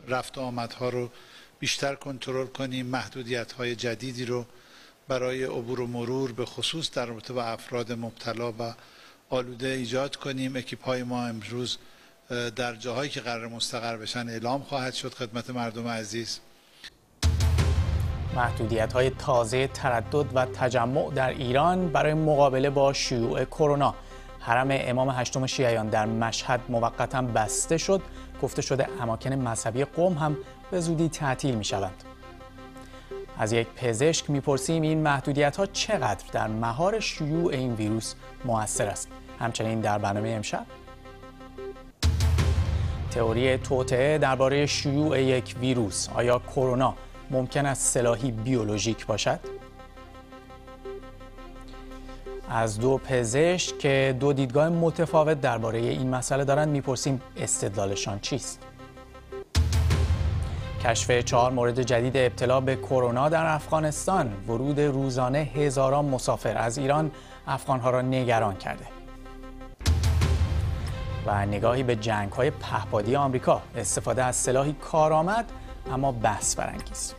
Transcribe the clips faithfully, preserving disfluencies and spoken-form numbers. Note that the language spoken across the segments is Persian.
رفت و آمدها رو بیشتر کنترل کنیم، محدودیت‌های جدیدی رو برای عبور و مرور به خصوص در رابطه با افراد مبتلا و آلوده ایجاد کنیم. اکیپ‌های ما امروز در جاهایی که قرار مستقر بشن اعلام خواهد شد خدمت مردم عزیز. محدودیت‌های تازه تردد و تجمع در ایران برای مقابله با شیوع کرونا. حرم امام هشتم شیعیان در مشهد موقتا بسته شد. گفته شده اماکن مذهبی قم هم به زودی تعطیل می‌شوند. از یک پزشک می‌پرسیم این محدودیت‌ها چقدر در مهار شیوع این ویروس مؤثر است. همچنین در برنامه امشب تئوری توطئه درباره شیوع یک ویروس. آیا کرونا ممکن است سلاحی بیولوژیک باشد؟ از دو پزشک که دو دیدگاه متفاوت درباره این مسئله دارند میپرسیم استدلالشان چیست؟ کشف چهار مورد جدید ابتلا به کرونا در افغانستان. ورود روزانه هزاران مسافر از ایران افغانها را نگران کرده. و نگاهی به جنگ‌های پهپادی آمریکا. استفاده از سلاحی کارآمد اما بحث برانگیز.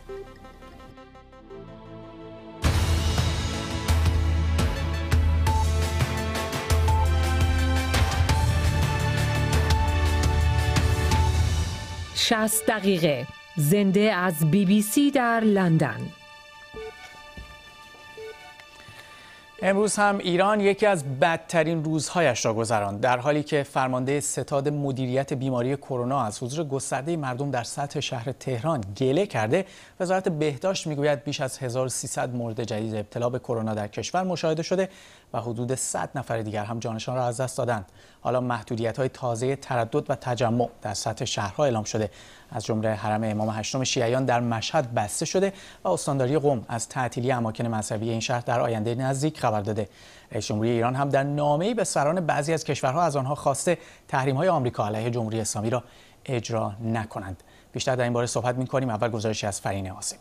شصت دقیقه زنده از بی بی سی در لندن. امروز هم ایران یکی از بدترین روزهایش را گذراند، در حالی که فرمانده ستاد مدیریت بیماری کرونا از حضور گسترده مردم در سطح شهر تهران گله کرده. وزارت بهداشت میگوید بیش از هزار و سیصد مورد جدید ابتلا به کرونا در کشور مشاهده شده و حدود صد نفر دیگر هم جانشان را از دست دادند. حالا محدودیت‌های تازه تردد و تجمع در سطح شهرها اعلام شده. از جمله حرم امام هشتم شیعیان در مشهد بسته شده و استانداری قم از تعطیلی اماکن مذهبی این شهر در آینده نزدیک خبر داده. رئیس جمهوری ایران هم در نامه‌ای به سران بعضی از کشورها از آنها خواسته تحریم‌های آمریکا علیه جمهوری اسلامی را اجرا نکنند. بیشتر در این باره صحبت می‌کنیم. اول گزارشی از فرین قاسمی.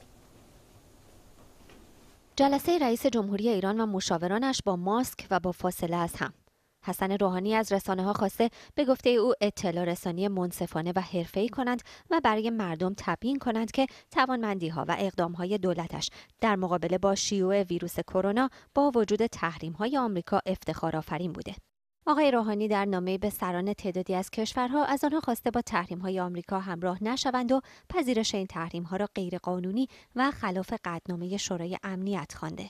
جلسه رئیس جمهوری ایران و مشاورانش با ماسک و با فاصله از هم. حسن روحانی از رسانه‌ها خواسته به گفته او اطلاع رسانی منصفانه و حرفه‌ای کنند و برای مردم تبیین کنند که توانمندی‌ها و اقدام‌های دولتش در مقابله با شیوع ویروس کرونا با وجود تحریم‌های آمریکا افتخارآفرین بوده. آقای روحانی در نامه‌ای به سران تعدادی از کشورها از آنها خواسته با تحریم‌های آمریکا همراه نشوند و پذیرش این تحریم‌ها را غیرقانونی و خلاف قطعنامه شورای امنیت خوانده.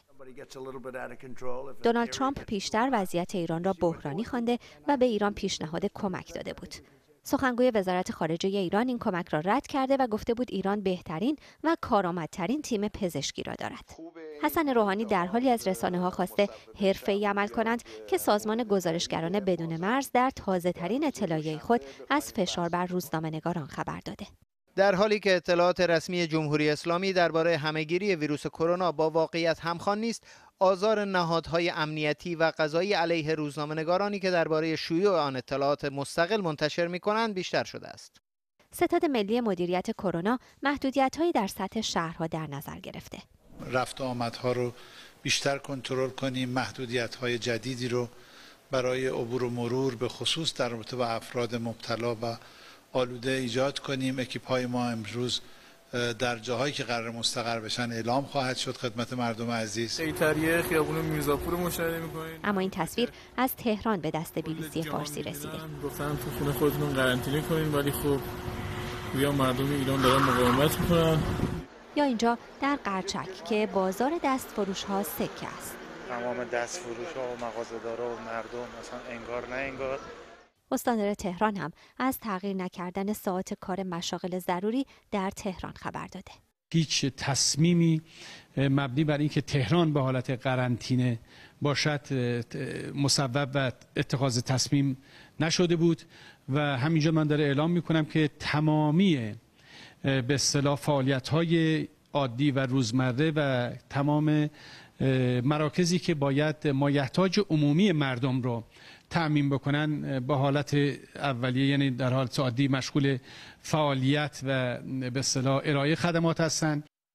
دونالد ترامپ پیشتر وضعیت ایران را بحرانی خوانده و به ایران پیشنهاد کمک داده بود. سخنگوی وزارت خارجه ایران این کمک را رد کرده و گفته بود ایران بهترین و کارآمدترین تیم پزشکی را دارد. حسن روحانی در حالی از رسانه‌ها خواسته حرفه‌ای عمل کنند که سازمان گزارشگران بدون مرز در تازه‌ترین اطلاعیه خود از فشار بر روزنامه‌نگاران خبر داده. در حالی که اطلاعات رسمی جمهوری اسلامی درباره همهگیری ویروس کرونا با واقعیت همخوان نیست، آزار نهادهای امنیتی و قضایی علیه روزنامه‌نگارانی که درباره شیوع آن اطلاعات مستقل منتشر می‌کنند بیشتر شده است. ستاد ملی مدیریت کرونا محدودیت‌هایی در سطح شهرها در نظر گرفته. رفت و آمدها رو بیشتر کنترل کنیم، محدودیت‌های جدیدی رو برای عبور و مرور به خصوص در رابطه با افراد مبتلا و آلوده ایجاد کنیم. اکیپ‌های ما امروز در جاهایی که قرار مستقر بشن اعلام خواهد شد خدمت مردم عزیز. ایتریه خیابون میرزاپور رو مشاهده می‌کنید. اما این تصویر از تهران به دست بی بی سی فارسی رسیده. گفتن تو خونه خودتون قرنطینه کنین، ولی خب یا مردم ایران دارن مقاومت می‌کنن. یا اینجا در قرچک که بازار دستفروش‌ها سکه است. تمام دستفروش‌ها و مغازه‌دارا و مردم مثلا انگار نه انگار. استاندار تهران هم از تغییر نکردن ساعات کار مشاغل ضروری در تهران خبر داده. هیچ تصمیمی مبنی بر اینکه تهران به حالت قرنطینه باشد مصوب و اتخاذ تصمیم نشده بود و همینجا من داره اعلام میکنم که تمامی به اصطلاح فعالیت‌های عادی و روزمره و تمام مراکزی که باید مایحتاج عمومی مردم رو تأمین بکنن با حالت اولیه، یعنی در حالت عادی مشغول فعالیت و به اصطلاح ارائه خدمات هستند.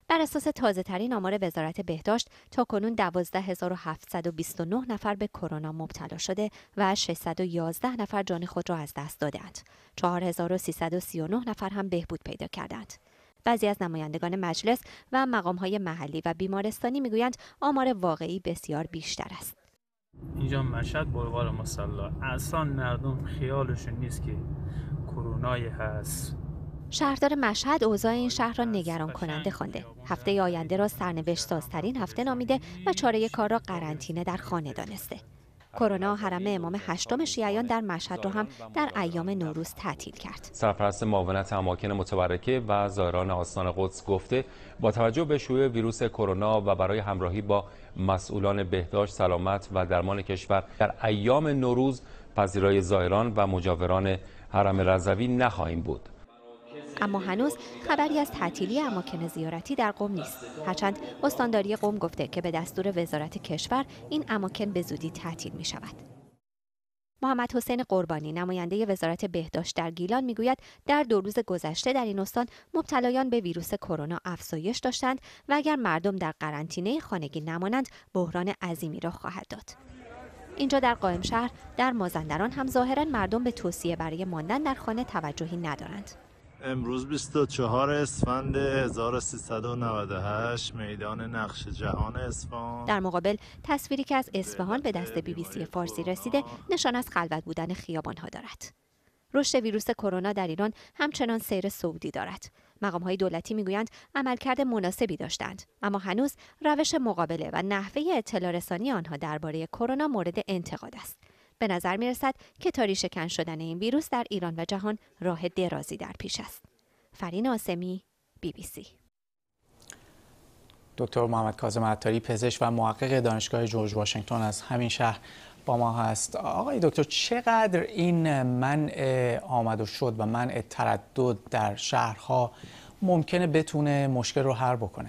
بر اساس تازه ترین آمار وزارت بهداشت تاکنون دوازده هزار و هفتصد و بیست و نه نفر به کرونا مبتلا شده و ششصد و یازده نفر جان خود را از دست دادند. چهار هزار و سیصد و سی و نه نفر هم بهبود پیدا کردند. بعضی از نمایندگان مجلس و مقام‌های محلی و بیمارستانی میگویند آمار واقعی بسیار بیشتر است. اینجا مشهد بلوار مصلی، اصلا مردم خیالشون نیست که کرونایی هست. شهردار مشهد اوضاع این شهر را نگران کننده خوانده. هفته آینده را سرنوشت سازترین هفته نامیده و چاره کار را قرنطینه در خانه دانسته. کرونا حرم امام هشتم شیعیان در مشهد را هم در ایام نوروز تعطیل کرد. سرپرست معاونت اماکن متبرکه و زائران آستان قدس گفته با توجه به شیوع ویروس کرونا و برای همراهی با مسئولان بهداشت، سلامت و درمان کشور در ایام نوروز پذیرای زائران و مجاوران حرم رضوی نخواهیم بود. اما هنوز خبری از تعطیلی اماکن زیارتی در قم نیست. هرچند استانداری قم گفته که به دستور وزارت کشور این اماکن به زودی تعطیل می شود. محمد حسین قربانی نماینده وزارت بهداشت در گیلان میگوید در دو روز گذشته در این استان مبتلایان به ویروس کرونا افزایش داشتند و اگر مردم در قرنطینه خانگی نمانند بحران عظیمی را خواهد داد. اینجا در قائم شهر در مازندران هم ظاهرا مردم به توصیه برای ماندن در خانه توجهی ندارند. امروز بیست و چهارم اسفند هزار و سیصد و نود و هشت میدان نقش جهان اصفهان. در مقابل تصویری که از اصفهان به دست بی بی سی فارسی رسیده نشان از خلوت بودن خیابان‌ها دارد. رشد ویروس کرونا در ایران همچنان سیر صعودی دارد. مقام‌های دولتی میگویند عملکرد مناسبی داشتند، اما هنوز روش مقابله و نحوه اطلاع رسانی آنها درباره کرونا مورد انتقاد است. به نظر می رسد که تاری شکن شدن این ویروس در ایران و جهان راه درازی در پیش است. فرین آسمی، بی بی سی. دکتر محمد کاظم عطاری، پزشک و محقق دانشگاه جورج واشنگتن از همین شهر با ما هست. آقای دکتر، چقدر این منع آمد و شد و منع تردد در شهرها ممکنه بتونه مشکل رو حل بکنه؟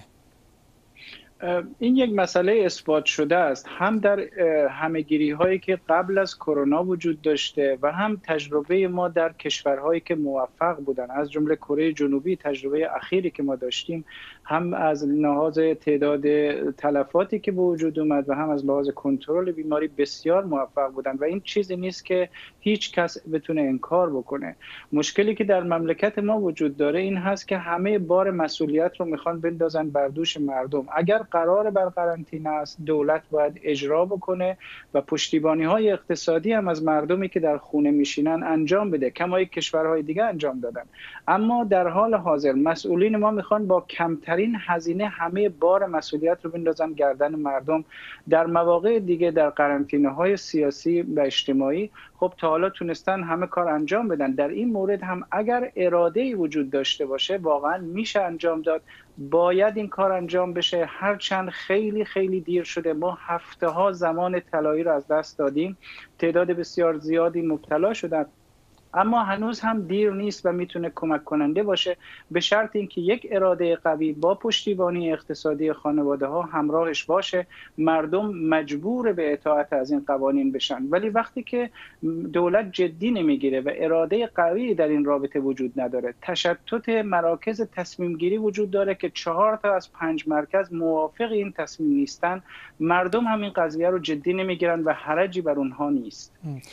این یک مسئله اثبات شده است، هم در همه‌گیری هایی که قبل از کرونا وجود داشته و هم تجربه ما در کشورهایی که موفق بودن، از جمله کره جنوبی. تجربه اخیری که ما داشتیم هم از لحاظ تعداد تلفاتی که به وجود اومد و هم از لحاظ کنترل بیماری بسیار موفق بودن و این چیزی نیست که هیچ کس بتونه انکار بکنه. مشکلی که در مملکت ما وجود داره این هست که همه بار مسئولیت رو میخوان بندازن بر دوش مردم. اگر قرار بر قرنطینه است، دولت باید اجرا بکنه و پشتیبانی های اقتصادی هم از مردمی که در خونه میشینن انجام بده، کما یک کشورهای دیگه انجام دادن. اما در حال حاضر مسئولین ما میخوان با کمترین هزینه همه بار مسئولیت رو بندازن گردن مردم. در مواقع دیگه در قرنطینه های سیاسی و اجتماعی خب تا حالا تونستن همه کار انجام بدن. در این مورد هم اگر اراده‌ای وجود داشته باشه واقعا میشه انجام داد. باید این کار انجام بشه، هرچند خیلی خیلی دیر شده. ما هفته ها زمان طلایی رو از دست دادیم، تعداد بسیار زیادی مبتلا شدن، اما هنوز هم دیر نیست و میتونه کمک کننده باشه، به شرط اینکه یک اراده قوی با پشتیبانی اقتصادی خانواده ها همراهش باشه. مردم مجبور به اطاعت از این قوانین بشن، ولی وقتی که دولت جدی نمیگیره و اراده قوی در این رابطه وجود نداره، تشتت مراکز تصمیم گیری وجود داره که چهار تا از پنج مرکز موافق این تصمیم نیستن، مردم هم این قضیه رو جدی نمیگیرن و حرجی بر اونها نیست.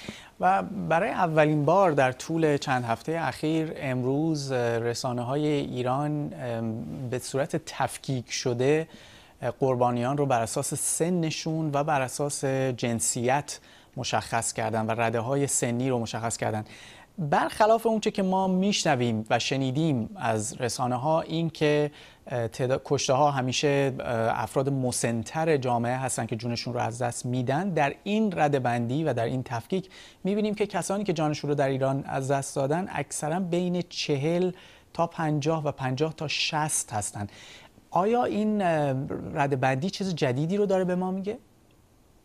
و برای اولین بار در طول چند هفته اخیر امروز رسانه‌های ایران به صورت تفکیک شده قربانیان رو بر اساس سنشون و بر اساس جنسیت مشخص کردن و رده‌های سنی رو مشخص کردن. برخلاف اونچه که ما میشنویم و شنیدیم از رسانه‌ها، این که کشته ها همیشه افراد مسن‌تر جامعه هستن که جونشون رو از دست میدن، در این رده‌بندی و در این تفکیک میبینیم که کسانی که جانشون رو در ایران از دست دادن اکثرا بین چهل تا پنجاه و پنجاه تا شصت هستن. آیا این رده‌بندی چیز جدیدی رو داره به ما میگه؟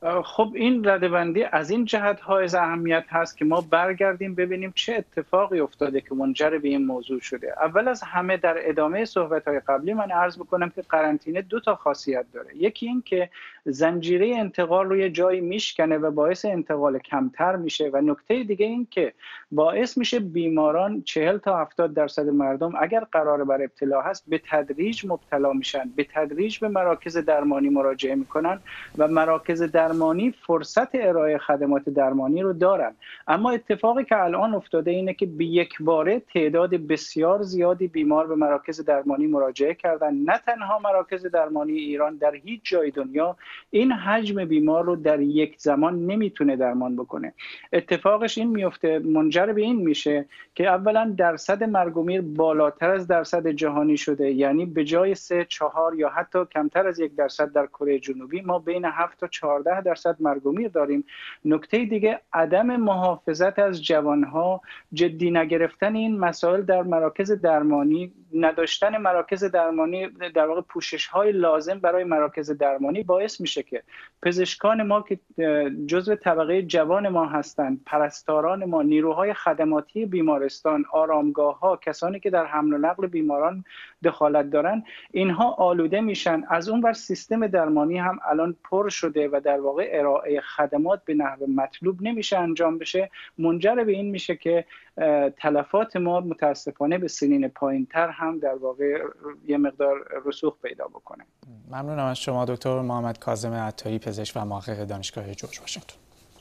خب این ردبندی از این جهت های اهمیت هست که ما برگردیم ببینیم چه اتفاقی افتاده که منجر به این موضوع شده. اول از همه در ادامه صحبت های قبلی من عرض بکنم که قرنطینه دو تا خاصیت داره. یکی این که زنجیره انتقال روی جایی میشکنه و باعث انتقال کمتر میشه و نکته دیگه این که باعث میشه بیماران چهل تا هفتاد درصد مردم اگر قرار بر ابتلا هست به تدریج مبتلا میشن، به تدریج به مراکز درمانی مراجعه میکنن و مراکز درمانی فرصت ارائه خدمات درمانی رو دارن. اما اتفاقی که الان افتاده اینه که به یک باره تعداد بسیار زیادی بیمار به مراکز درمانی مراجعه کردن. نه تنها مراکز درمانی ایران، در هیچ جای دنیا این حجم بیمار رو در یک زمان نمیتونه درمان بکنه. اتفاقش این میفته، منجر به این میشه که اولا درصد مرگ و میر بالاتر از درصد جهانی شده، یعنی به جای سه چهار یا حتی کمتر از یک درصد در کره جنوبی ما بین هفت تا چهارده درصد مرگ و میر داریم. نکته دیگه عدم محافظت از جوانها، جدی نگرفتن این مسائل در مراکز درمانی، نداشتن مراکز درمانی در واقع پوشش های لازم برای مراکز درمانی باعث میشه که پزشکان ما که جزو طبقه جوان ما هستند، پرستاران ما، نیروهای خدماتی بیمارستان، آرامگاه ها، کسانی که در حمل و نقل بیماران دخالت دارن، اینها آلوده میشن. از اون ور سیستم درمانی هم الان پر شده و در واقع ارائه خدمات به نحو مطلوب نمیشه انجام بشه، منجر به این میشه که تلفات ما متاسفانه به سنین پایینتر هم در واقع یه مقدار رسوخ پیدا بکنه. ممنونم از شما دکتر محمد کاظم عطاری، پزشک و محقق دانشگاه جورج واشنگتن.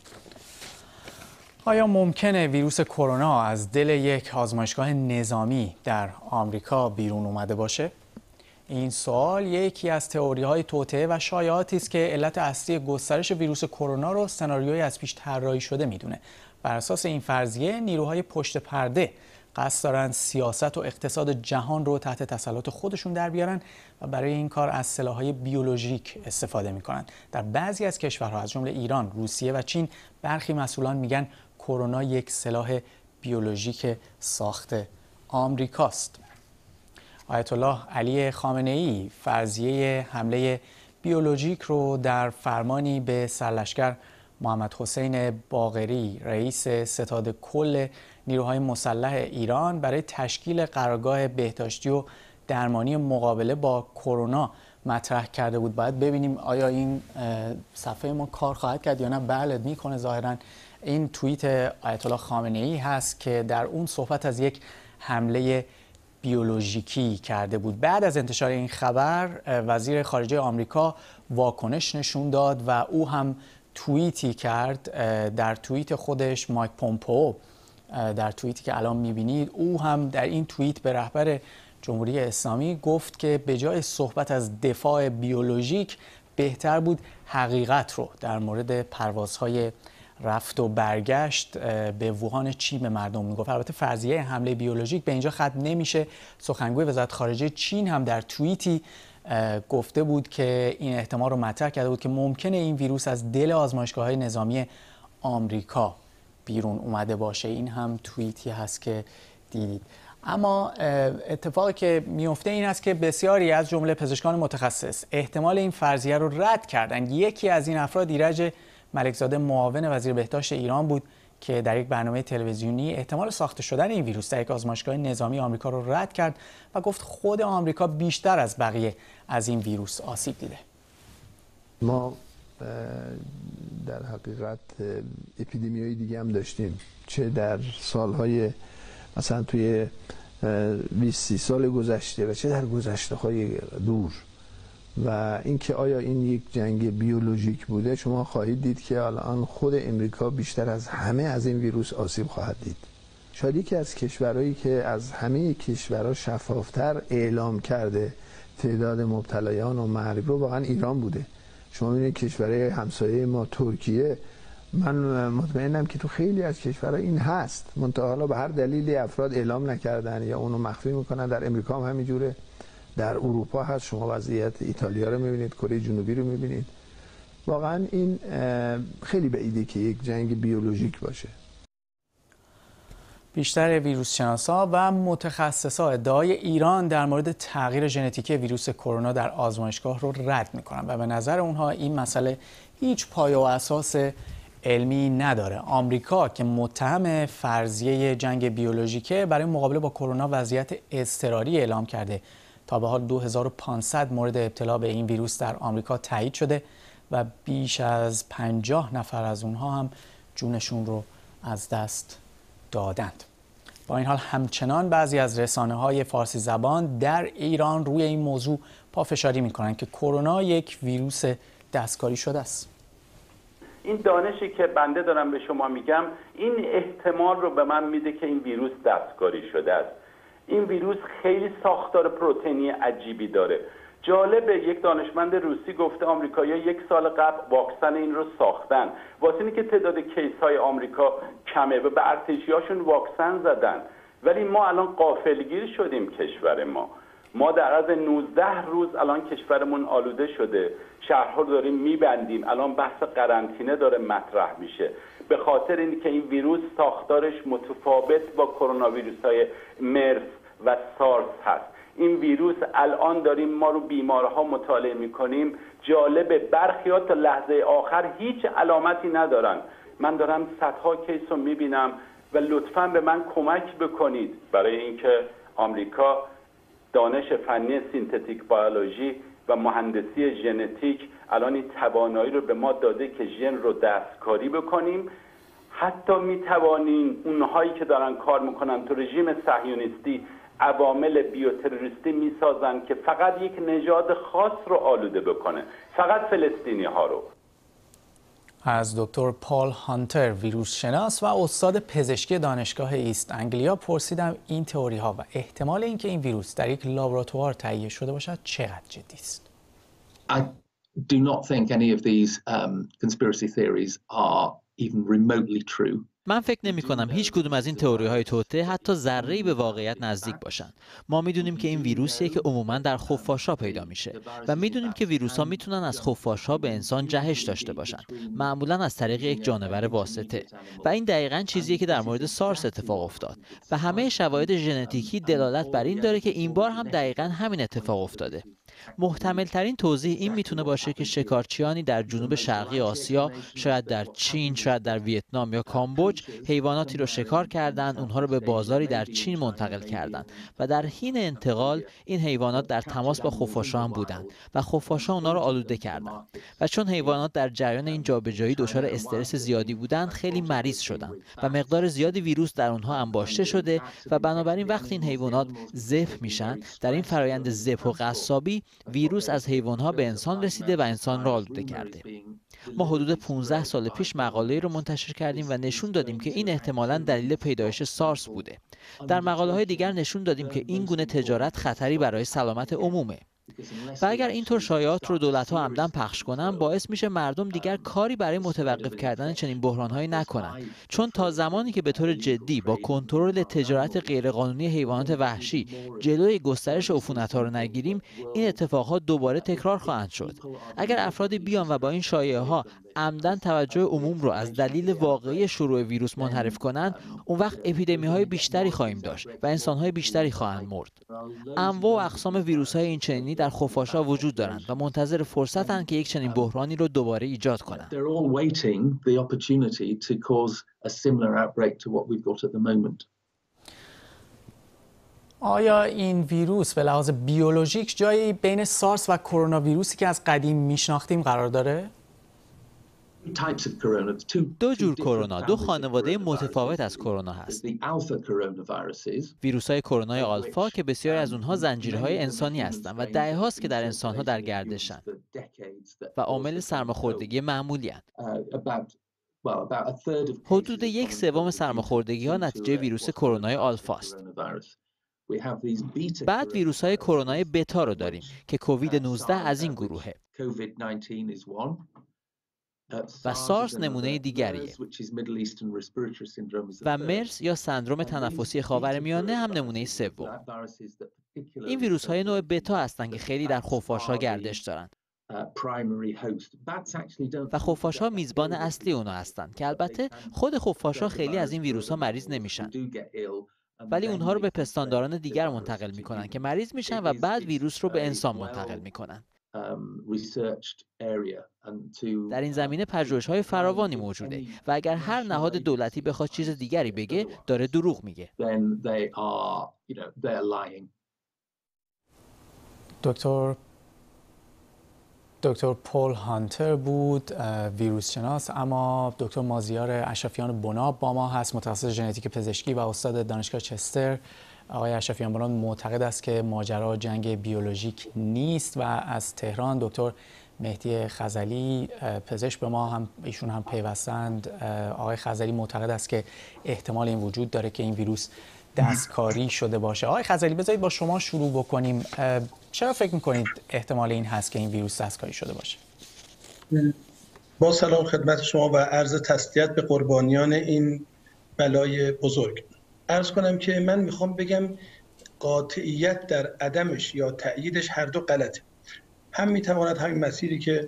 آیا ممکنه ویروس کرونا از دل یک آزمایشگاه نظامی در آمریکا بیرون اومده باشه؟ این سوال یکی از تئوری‌های توطئه و شایعاتی است که علت اصلی گسترش ویروس کرونا رو سناریویی از پیش طراحی شده میدونه. بر اساس این فرضیه نیروهای پشت پرده قصد دارن سیاست و اقتصاد جهان رو تحت تسلط خودشون در بیارن و برای این کار از سلاح‌های بیولوژیک استفاده میکنن. در بعضی از کشورها از جمله ایران، روسیه و چین برخی مسئولان میگن کرونا یک سلاح بیولوژیک ساخت آمریکاست. آیت الله علی خامنه‌ای فرضیه حمله بیولوژیک رو در فرمانی به سرلشکر محمد حسین باقری، رئیس ستاد کل نیروهای مسلح ایران، برای تشکیل قرارگاه بهداشتی و درمانی مقابله با کرونا مطرح کرده بود. باید ببینیم آیا این صفحه ما کار خواهد کرد یا نه. بله میکنه. ظاهرا این توییت آیت الله خامنه‌ای هست که در اون صحبت از یک حمله بیولوژیکی کرده بود. بعد از انتشار این خبر وزیر خارجه آمریکا واکنش نشون داد و او هم توییتی کرد. در توییت خودش مایک پومپئو، در توییتی که الان میبینید، او هم در این توییت به رهبر جمهوری اسلامی گفت که به جای صحبت از دفاع بیولوژیک بهتر بود حقیقت رو در مورد پروازهای رفت و برگشت به ووهان چین به مردم میگفت. البته فرضیه حمله بیولوژیک به اینجا ختم نمیشه. سخنگوی وزارت خارجه چین هم در توییتی گفته بود که این احتمال رو مطرح کرده بود که ممکنه این ویروس از دل آزمایشگاه‌های نظامی آمریکا بیرون اومده باشه. این هم توییتی هست که دیدید. اما اتفاقی که میفته این است که بسیاری از جمله پزشکان متخصص احتمال این فرضیه رو رد کردند. یکی از این افراد ایرج ملکزاده، معاون وزیر بهداشت ایران بود که در یک برنامه تلویزیونی احتمال ساخته شدن این ویروس در یک آزمایشگاه نظامی آمریکا رو رد کرد و گفت خود آمریکا بیشتر از بقیه از این ویروس آسیب دیده. ما در حقیقت اپیدمیای دیگه هم داشتیم، چه در سالهای مثلا توی بیست سی سال گذشته و چه در گذشته های دور. و اینکه آیا این یک جنگ بیولوژیک بوده، شما خواهید دید که الان خود امریکا بیشتر از همه از این ویروس آسیب خواهد دید. شاید یکی از کشورهایی که از همه کشورها شفافتر اعلام کرده تعداد مبتلایان و مرگ رو واقعا ایران بوده. شما می‌بینید کشورهای همسایه ما، ترکیه، من مطمئنم که تو خیلی از کشورها این هست، منتها حالا به هر دلیلی افراد اعلام نکردن یا اونو مخفی میکنن. در امریکا هم همینجوره، در اروپا هست. شما وضعیت ایتالیا رو میبینید، کره جنوبی رو میبینید. واقعا این خیلی بعیده که یک جنگ بیولوژیک باشه. بیشتر ویروس شناسا و متخصصا ادعای ایران در مورد تغییر ژنتیکی ویروس کرونا در آزمایشگاه رو رد میکنن و به نظر اونها این مسئله هیچ پایه و اساس علمی نداره. آمریکا که متهم فرضیه جنگ بیولوژیکه برای مقابله با کرونا وضعیت اضطراری اعلام کرده. تا به حال دو هزار و پانصد مورد ابتلا به این ویروس در آمریکا تایید شده و بیش از پنجاه نفر از اونها هم جونشون رو از دست دادند. با این حال همچنان بعضی از رسانه‌های فارسی زبان در ایران روی این موضوع پافشاری می‌کنند که کرونا یک ویروس دستکاری شده است. این دانشی که بنده دارم به شما میگم این احتمال رو به من میده که این ویروس دستکاری شده است. این ویروس خیلی ساختار پروتئینی عجیبی داره. جالبه یک دانشمند روسی گفته آمریکایی‌ها یک سال قبل واکسن این رو ساختن واسه اینکه تعداد کیس های آمریکا کمه و به ارتشی‌هاشون واکسن زدن، ولی ما الان غافلگیر شدیم. کشور ما ما در عرض نوزده روز الان کشورمون آلوده شده، شهرها رو داریم میبندیم، الان بحث قرنطینه داره مطرح میشه به خاطر اینکه این ویروس ساختارش متفاوت با کرونا ویروس‌های مرس و سارس هست. این ویروس الان داریم ما رو بیمارها مطالعه میکنیم، جالبه برخی‌ها تا لحظه آخر هیچ علامتی ندارن. من دارم صدها کیس رو میبینم و لطفاً به من کمک بکنید برای اینکه آمریکا دانش فنی سینتتیک بیولوژی و مهندسی ژنتیک الان این توانایی رو به ما داده که ژن رو دستکاری بکنیم. حتی میتوانیم اونهایی که دارن کار میکنن تو رژیم صهیونیستی عوامل بیوتروریستی میسازن که فقط یک نژاد خاص رو آلوده بکنه، فقط فلسطینی ها رو. از دکتر پال هانتر، ویروس شناس و استاد پزشکی دانشگاه ایست انگلیا پرسیدم این تئوری ها و احتمال اینکه این ویروس در یک لابراتوار تهیه شده باشد چقدر جدی است. I do not think any of these um, conspiracy theories are even remotely true. من فکر نمی کنم هیچ کدوم از این تئوری های توطئه حتی ذره‌ای به واقعیت نزدیک باشن. ما میدونیم که این ویروسیه که عموماً در خفاش‌ها پیدا میشه و میدونیم که ویروس‌ها میتونن از خفاش‌ها به انسان جهش داشته باشن، معمولاً از طریق یک جانور واسطه. و این دقیقاً چیزیه که در مورد سارس اتفاق افتاد و همه شواهد ژنتیکی دلالت بر این داره که این بار هم دقیقاً همین اتفاق افتاده. محتمل ترین توضیح این میتونه باشه که شکارچیانی در جنوب شرقی آسیا، شاید در چین، شاید در ویتنام یا کامبوج، حیواناتی رو شکار کردند، اونها رو به بازاری در چین منتقل کردند و در حین انتقال این حیوانات در تماس با خفاش‌ها هم بودند و خفاش‌ها اونها رو آلوده کردند و چون حیوانات در جریان این جابجایی دچار استرس زیادی بودند خیلی مریض شدند و مقدار زیادی ویروس در اونها انباشته شده و بنابراین وقتی این حیوانات ذبح میشن در این فرایند ذبح و قصابی ویروس از حیوانات به انسان رسیده و انسان را آلوده کرده. ما حدود پانزده سال پیش مقاله‌ای رو منتشر کردیم و نشون دادیم که این احتمالاً دلیل پیدایش سارس بوده. در مقاله‌های دیگر نشون دادیم که این گونه تجارت خطری برای سلامت عمومه. و اگر اینطور شایعات رو دولت‌ها عمدن پخش کنن باعث میشه مردم دیگر کاری برای متوقف کردن چنین بحران‌هایی نکنن، چون تا زمانی که به طور جدی با کنترل تجارت غیرقانونی حیوانات وحشی جلوی گسترش عفونت‌ها رو نگیریم این اتفاقات دوباره تکرار خواهند شد. اگر افرادی بیان و با این شایعه‌ها عمدن توجه عموم رو از دلیل واقعی شروع ویروس منحرف کنند اون وقت اپیدمی‌های بیشتری خواهیم داشت و انسان‌های بیشتری خواهند مرد. انواع و اقسام ویروس‌های این چنینی در خفاش‌ها وجود دارند و منتظر فرصتند که یک چنین بحرانی رو دوباره ایجاد کنند. آیا این ویروس به لحاظ بیولوژیک جایی بین سارس و کرونا ویروسی که از قدیم میشناختیم قرار داره؟ دو جور کرونا، دو خانواده متفاوت از کرونا هست. ویروس‌های کرونای آلفا که بسیاری از اونها زنجیرهای انسانی هستند و دهه‌هاست که در انسان‌ها در گردشن و عامل سرماخوردگی معمولی هستند. حدود یک سوم سرماخوردگی‌ها نتیجه ویروس کرونای آلفا است. بعد ویروس‌های کرونای بتا رو داریم که کووید نوزده از این گروهه. و سارس نمونه دیگریه و مرس یا سندرم تنفسی خاورمیانه هم نمونه سوم. این ویروس های نوع بتا هستند که خیلی در خفاش‌ها گردش دارند. و خفاش‌ها میزبان اصلی اونا هستن که البته خود خفاش‌ها خیلی از این ویروس‌ها مریض نمیشن، ولی اونها رو به پستانداران دیگر منتقل میکنن که مریض میشن و بعد ویروس رو به انسان منتقل میکنن. در این زمینه پژوهش‌های فراوانی موجوده و اگر هر نهاد دولتی بخواد چیز دیگری بگه داره دروغ میگه. دکتر دکتر پول هانتر بود، ویروس شناس. اما دکتر مازیار اشرفیان بناب با ما هست، متخصص ژنتیک پزشکی و استاد دانشگاه چستر. آقای اشرفیان بناب معتقد است که ماجرا جنگ بیولوژیک نیست و از تهران دکتر مهدی خزعلی پزشک به ما هم ایشون هم پیوستند. آقای خزعلی معتقد است که احتمال این وجود داره که این ویروس دستکاری شده باشه. آقای خزعلی بذارید با شما شروع بکنیم. چرا فکر میکنید احتمال این هست که این ویروس دستکاری شده باشه؟ با سلام خدمت شما و عرض تسلیت به قربانیان این بلای بزرگ. عرض کنم که من میخوام بگم قاطعیت در عدمش یا تأییدش هر دو غلطه. هم میتواند همین مسیری که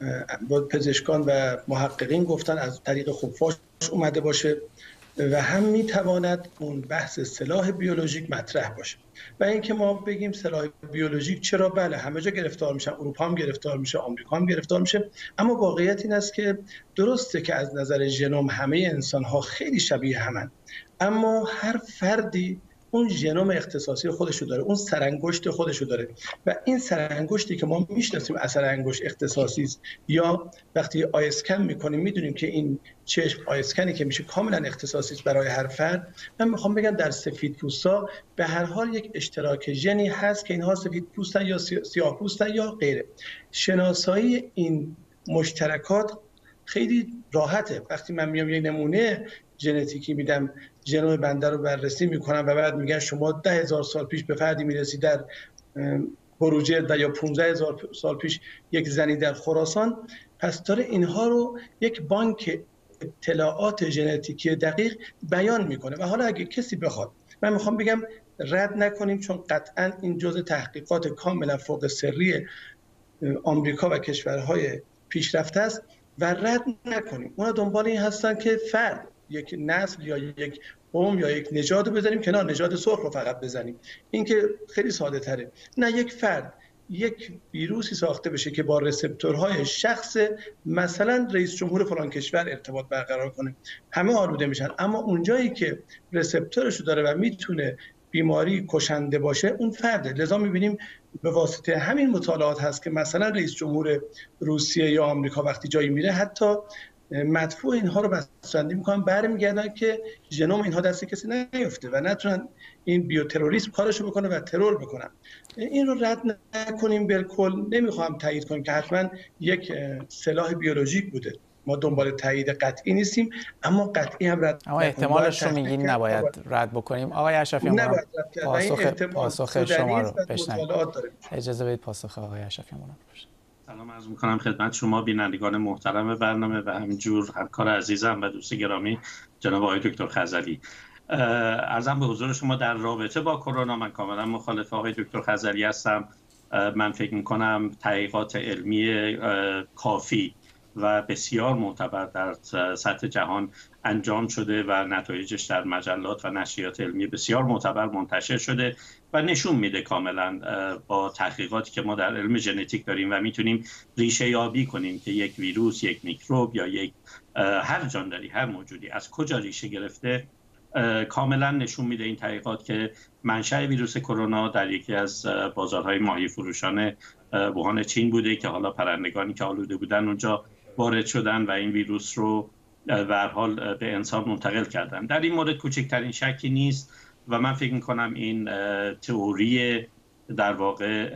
پزشکان و محققین گفتن از طریق خفاش اومده باشه و هم میتواند اون بحث سلاح بیولوژیک مطرح باشه و اینکه ما بگیم سلاح بیولوژیک چرا، بله همه جا گرفتار میشن، اروپا هم گرفتار میشه، آمریکا هم گرفتار میشه، اما واقعیت این است که درسته که از نظر ژنوم همه انسان ها خیلی شبیه همن، اما هر فردی اون ژنوم اختصاصی خودشو داره، اون سرانگشت خودشو داره و این سرانگشتی که ما میشناسیم از سرانگشت اختصاصی است یا وقتی آی اسکن میکنیم میدونیم که این چشم آی اسکنی که میشه کاملا اختصاصی است برای هر فرد. من میخوام بگم در سفیدپوستا به هر حال یک اشتراک ژنی هست که اینها سفیدپوستن یا سیاه‌پوستن یا غیره. شناسایی این مشترکات خیلی راحته. وقتی من میام یک نمونه ژنتیکی میدم، ژنوم بنده رو بررسی میکنم و بعد میگن شما ده هزار سال پیش به فردی میرسی در بروجرد یا پانزده هزار سال پیش یک زنی در خراسان، پس داره اینها رو یک بانک اطلاعات ژنتیکی دقیق بیان میکنه و حالا اگه کسی بخواد، من میخوام بگم رد نکنیم چون قطعا این جزء تحقیقات کاملا فوق سری آمریکا و کشورهای پیشرفته است و رد نکنیم. اونا دنبال این هستن که فرد، یک نسل یا یک قوم یا یک نژاد رو بزنیم کنار، نژاد سرخ رو فقط بزنیم. این که خیلی ساده تره. نه، یک فرد یک ویروسی ساخته بشه که با رسپتورهای شخص مثلا رئیس جمهور فلان کشور ارتباط برقرار کنه، همه آلوده میشن، اما اونجایی که رسپتورشو داره و میتونه بیماری کشنده باشه اون فرده. لذا میبینیم به واسطه همین مطالعات هست که مثلا رئیس جمهور روسیه یا آمریکا وقتی جایی میره حتی مدفوع اینها رو بسنجی میکنن، برمیگردن که ژنوم اینها دست کسی نیفته و نتونن این بیوتروریسم کارشو بکنه و ترور بکنن. این رو رد نکنیم بالکل. نمیخوام تایید کنیم که حتما یک سلاح بیولوژیک بوده، ما دنبال تایید قطعی نیستیم، اما قطعی هم رد اما احتمالش رو میگین نباید رد بکنیم. آقای اشرفیان بناب پاسخ پاسخ شما رو بشنویم. اجازه بدید پاسخ آقای اشرفیان بناب رو بشنویم. سلام عرض می‌کنم خدمت شما بینندگان محترم برنامه و همینجور همکار عزیزم و دوست گرامی جناب آقای دکتر خزعلی. عرضم به حضور شما در رابطه با کرونا من کاملا مخالف آقای دکتر خزعلی هستم. من فکر می‌کنم تحقیقات علمی کافی و بسیار معتبر در سطح جهان انجام شده و نتایجش در مجلات و نشریات علمی بسیار معتبر منتشر شده و نشون میده کاملا با تحقیقاتی که ما در علم ژنتیک داریم و میتونیم ریشه یابی کنیم که یک ویروس، یک میکروب یا یک هر جانداری، هر موجودی از کجا ریشه گرفته. کاملا نشون میده این تحقیقات که منشأ ویروس کرونا در یکی از بازارهای ماهی فروشان ووهان چین بوده که حالا پرندگانی که آلوده بودن اونجا وارد شدن و این ویروس رو به هر حال به انسان منتقل کردن. در این مورد کوچکترین شکی نیست و من فکر می‌کنم این تئوری در واقع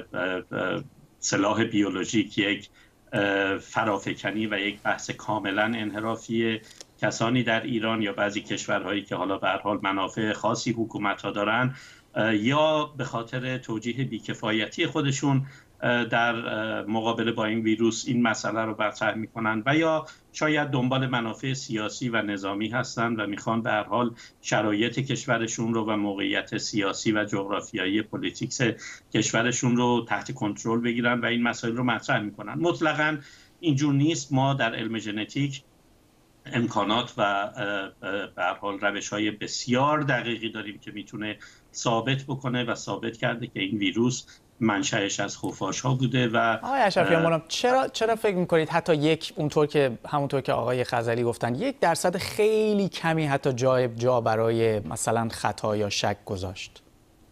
سلاح بیولوژیک یک فرافکنی و یک بحث کاملا انحرافی کسانی در ایران یا بعضی کشورهایی که حالا به هر حال منافع خاصی حکومت‌ها دارن یا به خاطر توجیه بیکفایتی خودشون در مقابله با این ویروس این مسئله رو مطرح میکنن و یا شاید دنبال منافع سیاسی و نظامی هستند و میخوان به هر حال شرایط کشورشون رو و موقعیت سیاسی و جغرافیایی پلیتیکس کشورشون رو تحت کنترل بگیرن و این مسائل رو مطرح میکنن. مطلقاً اینجور نیست. ما در علم ژنتیک امکانات و به هر حال روش‌های بسیار دقیقی داریم که میتونه ثابت بکنه و ثابت کرده که این ویروس منشأش از خفاش‌ها بوده. و آقای اشرفیان، چرا چرا فکر می‌کنید حتی یک اونطور که همونطور که آقای خزعلی گفتن یک درصد خیلی کمی حتی جای جا برای مثلا خطا یا شک گذاشت؟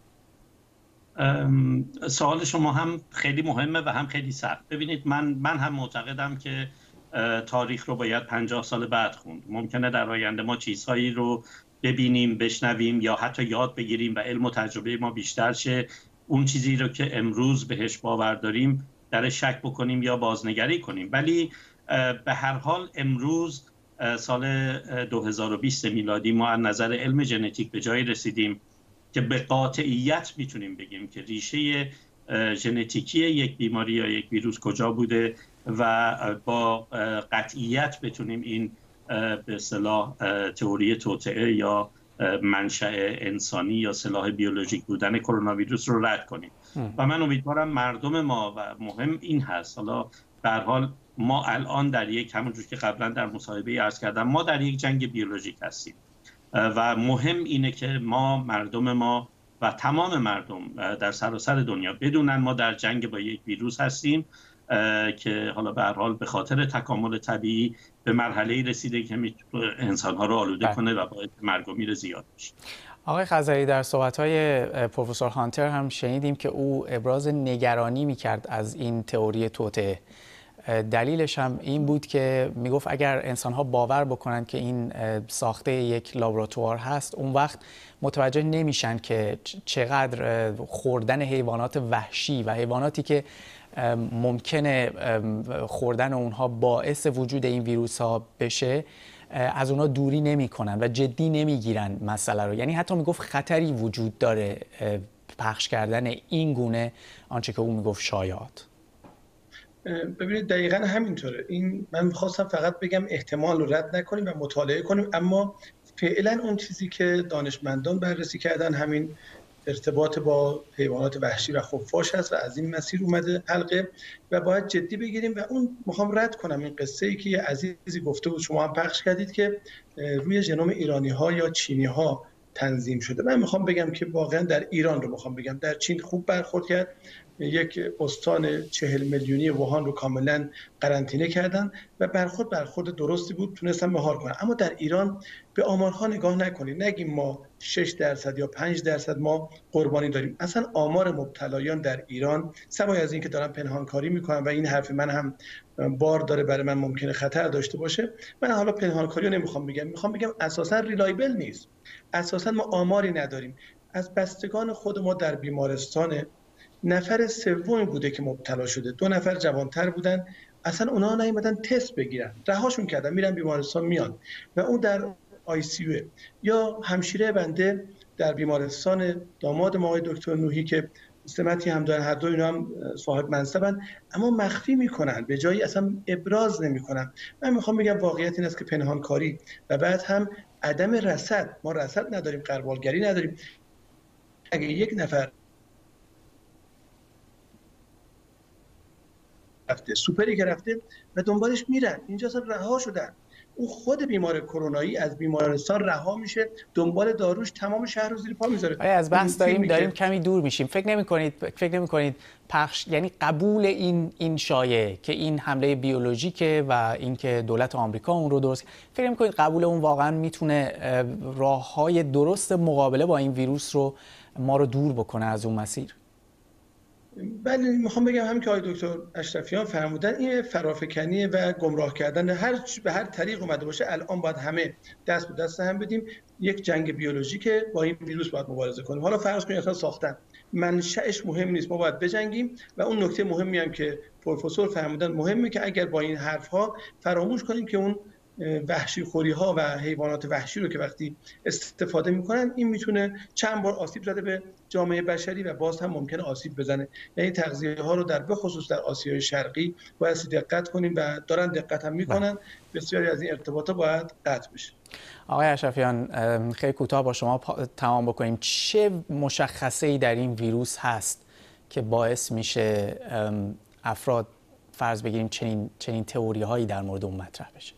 سوال شما هم خیلی مهمه و هم خیلی سخت. ببینید، من من هم معتقدم که تاریخ رو باید پنجاه سال بعد خوند. ممکنه در آینده ما چیزهایی رو ببینیم، بشنویم یا حتی یاد بگیریم و علم و تجربه ما بیشتر شه، اون چیزی رو که امروز بهش باور داریم در شک بکنیم یا بازنگری کنیم. ولی به هر حال امروز سال دو هزار و بیست میلادی ما از نظر علم ژنتیک به جایی رسیدیم که به قاطعیت میتونیم بگیم که ریشه ژنتیکی یک بیماری یا یک ویروس کجا بوده و با قطعیت بتونیم این به اصطلاح تئوری توطئه یا منشأ انسانی یا سلاح بیولوژیک بودن کرونا ویروس رو رد کنیم. و من امیدوارم مردم ما، و مهم این هست، حالا به هر حال ما الان در یک، همونجور که قبلا در مصاحبه عرض کردم، ما در یک جنگ بیولوژیک هستیم و مهم اینه که ما مردم ما و تمام مردم در سراسر دنیا بدونن ما در جنگ با یک ویروس هستیم که حالا به هر حال به خاطر تکامل طبیعی به مرحله‌ای رسیده که میتونه انسان‌ها رو آلوده بله. کنه و باعث مرگ و میر زیاد بشه. آقای خزعلی، در صحبت‌های پروفسور هانتر هم شنیدیم که او ابراز نگرانی می‌کرد از این تئوری توطئه. دلیلش هم این بود که میگفت اگر انسان‌ها باور بکنن که این ساخته یک لابراتوار هست، اون وقت متوجه نمیشن که چقدر خوردن حیوانات وحشی و حیواناتی که ممکنه خوردن اونها باعث وجود این ویروس ها بشه از اونها دوری نمی کنن و جدی نمیگیرن مسئله رو. یعنی حتی میگفت خطری وجود داره پخش کردن این گونه آنچه که اون میگفت شایعات. ببینید دقیقاً همینطوره. این من می‌خواستم فقط بگم احتمال رو رد نکنیم و مطالعه کنیم، اما فعلا اون چیزی که دانشمندان بررسی کردن همین ارتباط با حیوانات وحشی و خفاش هست و از این مسیر اومده حلقه و باید جدی بگیریم. و اون میخوام رد کنم این قصه ای که یه عزیزی گفته بود، شما هم پخش کردید، که روی ژنوم ایرانی ها یا چینی ها تنظیم شده. من میخوام بگم که واقعا در ایران رو میخوام بگم در چین خوب برخورد کرد. یک استان چهل میلیونی ووهان رو کاملا قرنطینه کردن و برخورد برخورد درستی بود، تونستن مهار کنن. اما در ایران به آمارها نگاه نکنید، نگیم ما شش درصد یا پنج درصد ما قربانی داریم. اصلا آمار مبتلایان در ایران، سوای از این که دارن پنهانکاری میکنن و این حرف من هم بار داره برای من ممکنه خطر داشته باشه، من حالا پنهانکاری رو نمیخوام بگم، میخوام بگم اساسا ریلایبل نیست. اساسا ما آماری نداریم. از بستگان خود ما در بیمارستان نفر سومی بوده که مبتلا شده، دو نفر جوانتر بودن، اصلا اونا نیومدن تست بگیرن، رهاشون کردن، میرن بیمارستان میان و اون در آی سی یو. یا همشیره بنده در بیمارستان داماد ما آقای دکتر نوحی که سمتی هم دارن، هر دو اینا هم صاحب منصبن، اما مخفی میکنن، به جایی اصلا ابراز نمیکنن. من میخوام بگم واقعیت این است که پنهانکاری و بعد هم عدم رصد، ما رصد نداریم، غربالگری نداریم. اگه یک نفر رفته سوپری که رفته و دنبالش میرن، اینجا اصلا رها شدن، اون خود بیمار کرونایی از بیمارستان رها میشه، دنبال داروش تمام شهر رو زیر پا میذاره. آیا از بحث داریم داریم کمی دور میشیم. فکر نمی‌کنید فکر نمی‌کنید پخش، یعنی قبول این این شایعه که این حمله بیولوژیکه و اینکه دولت آمریکا اون رو درست، فکر نمی‌کنید قبول اون واقعا میتونه راه‌های درست مقابله با این ویروس رو ما رو دور بکنه از اون مسیر؟ بله، میخوام بگم هم که آقای دکتر اشرفیان فرمودن، این فرافکنی و گمراه کردن هر به هر طریق اومده باشه، الان باید همه دست به دست هم بدیم، یک جنگ بیولوژیکه با این ویروس باید مبارزه کنیم. حالا فرض کنید اصلا ساختن، منشأش مهم نیست، ما باید بجنگیم. و اون نکته مهمی هم که پروفسور فرمودن مهمه که اگر با این حرفها فراموش کنیم که اون وحشی خوری ها و حیوانات وحشی رو که وقتی استفاده میکنن این میتونه چند بار آسیب زده به جامعه بشری و باز هم ممکنه آسیب بزنه. یعنی تغذیه ها رو در بخصوص در آسیای شرقی باید دقت کنیم و دارن دقت هم میکنن. بسیاری از این ارتباطات باید قطع بشه. آقای اشرفیان خیلی کوتاه با شما تمام بکنیم، چه مشخصه‌ای در این ویروس هست که باعث میشه افراد فرض بگیریم چنین چنین تئوری هایی در مورد اون مطرح بشه؟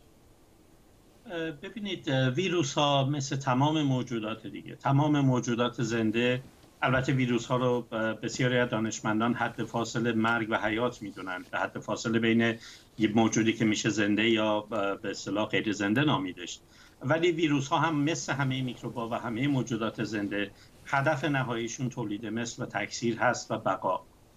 ببینید ویروس ها مثل تمام موجودات دیگه، تمام موجودات زنده، البته ویروس ها رو بسیاری از دانشمندان حد فاصله مرگ و حیات میدونن، به حد فاصله بین یه موجودی که میشه زنده یا به اصطلاح غیر زنده نامیدش. ولی ویروس ها هم مثل همه میکروب‌ها و همه موجودات زنده هدف نهاییشون تولید مثل و تکثیر هست و بقا.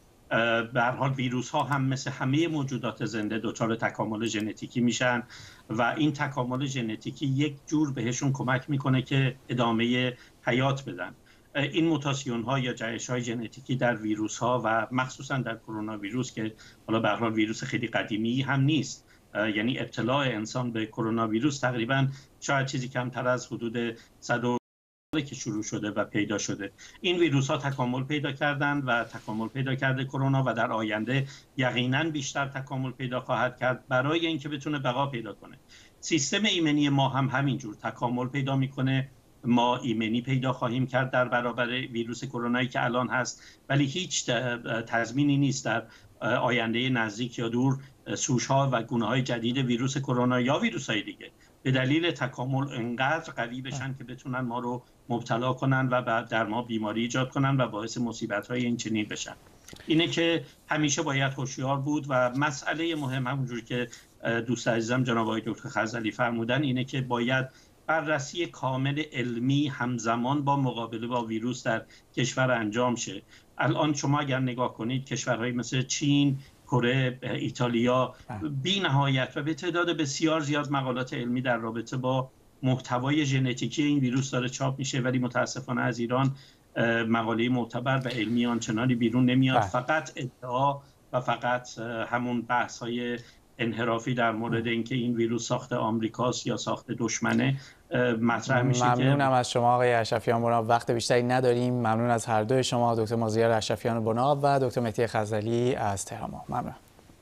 به هر حال ویروس ها هم مثل همه موجودات زنده دچار تکامل ژنتیکی میشن و این تکامل ژنتیکی یک جور بهشون کمک میکنه که ادامه حیات بدن. این موتاسیون ها یا جهش های ژنتیکی در ویروس ها و مخصوصا در کرونا ویروس که حالا به هر حال ویروس خیلی قدیمی هم نیست، یعنی ابتلاع انسان به کرونا ویروس تقریبا شاید چیزی کمتر از حدود صد که شروع شده و پیدا شده. این ویروس ها تکامل پیدا کردن و تکامل پیدا کرده کرونا و در آینده یقینا بیشتر تکامل پیدا خواهد کرد برای اینکه بتونه بقا پیدا کنه. سیستم ایمنی ما هم همینجور تکامل پیدا میکنه. ما ایمنی پیدا خواهیم کرد در برابر ویروس کرونایی که الان هست، ولی هیچ تضمینی نیست در آینده نزدیک یا دور سوش ها و گونه های جدید ویروس کرونا یا ویروس های دیگه به دلیل تکامل انقدر قوی بشن که بتونن ما رو مبتلا کنن و در ما بیماری ایجاد کنن و باعث مصیبت های این چنین بشن. اینه که همیشه باید هوشیار بود و مسئله مهم همونجور که دوست عزیزم جناب آقای دکتر خزعلی فرمودن اینه که باید بررسی کامل علمی همزمان با مقابله با ویروس در کشور انجام شه. الان شما اگر نگاه کنید کشورهای مثل چین، کره، ایتالیا بی نهایت و به تعداد بسیار زیاد مقالات علمی در رابطه با محتوای ژنتیکی این ویروس داره چاپ میشه، ولی متاسفانه از ایران مقاله معتبر و علمی آنچنانی بیرون نمیاد. بله. فقط ادعا و فقط همون بحث های انحرافی در مورد اینکه این ویروس ساخت آمریکاست یا ساخت دشمنه مطرح میشه. ممنونم که از شما آقای اشرفیان بناب، وقت بیشتری نداریم. ممنون از هر دوی شما، دکتر مازیار اشرفیان بناب و دکتر مهدی خزعلی از تهران. ممنون.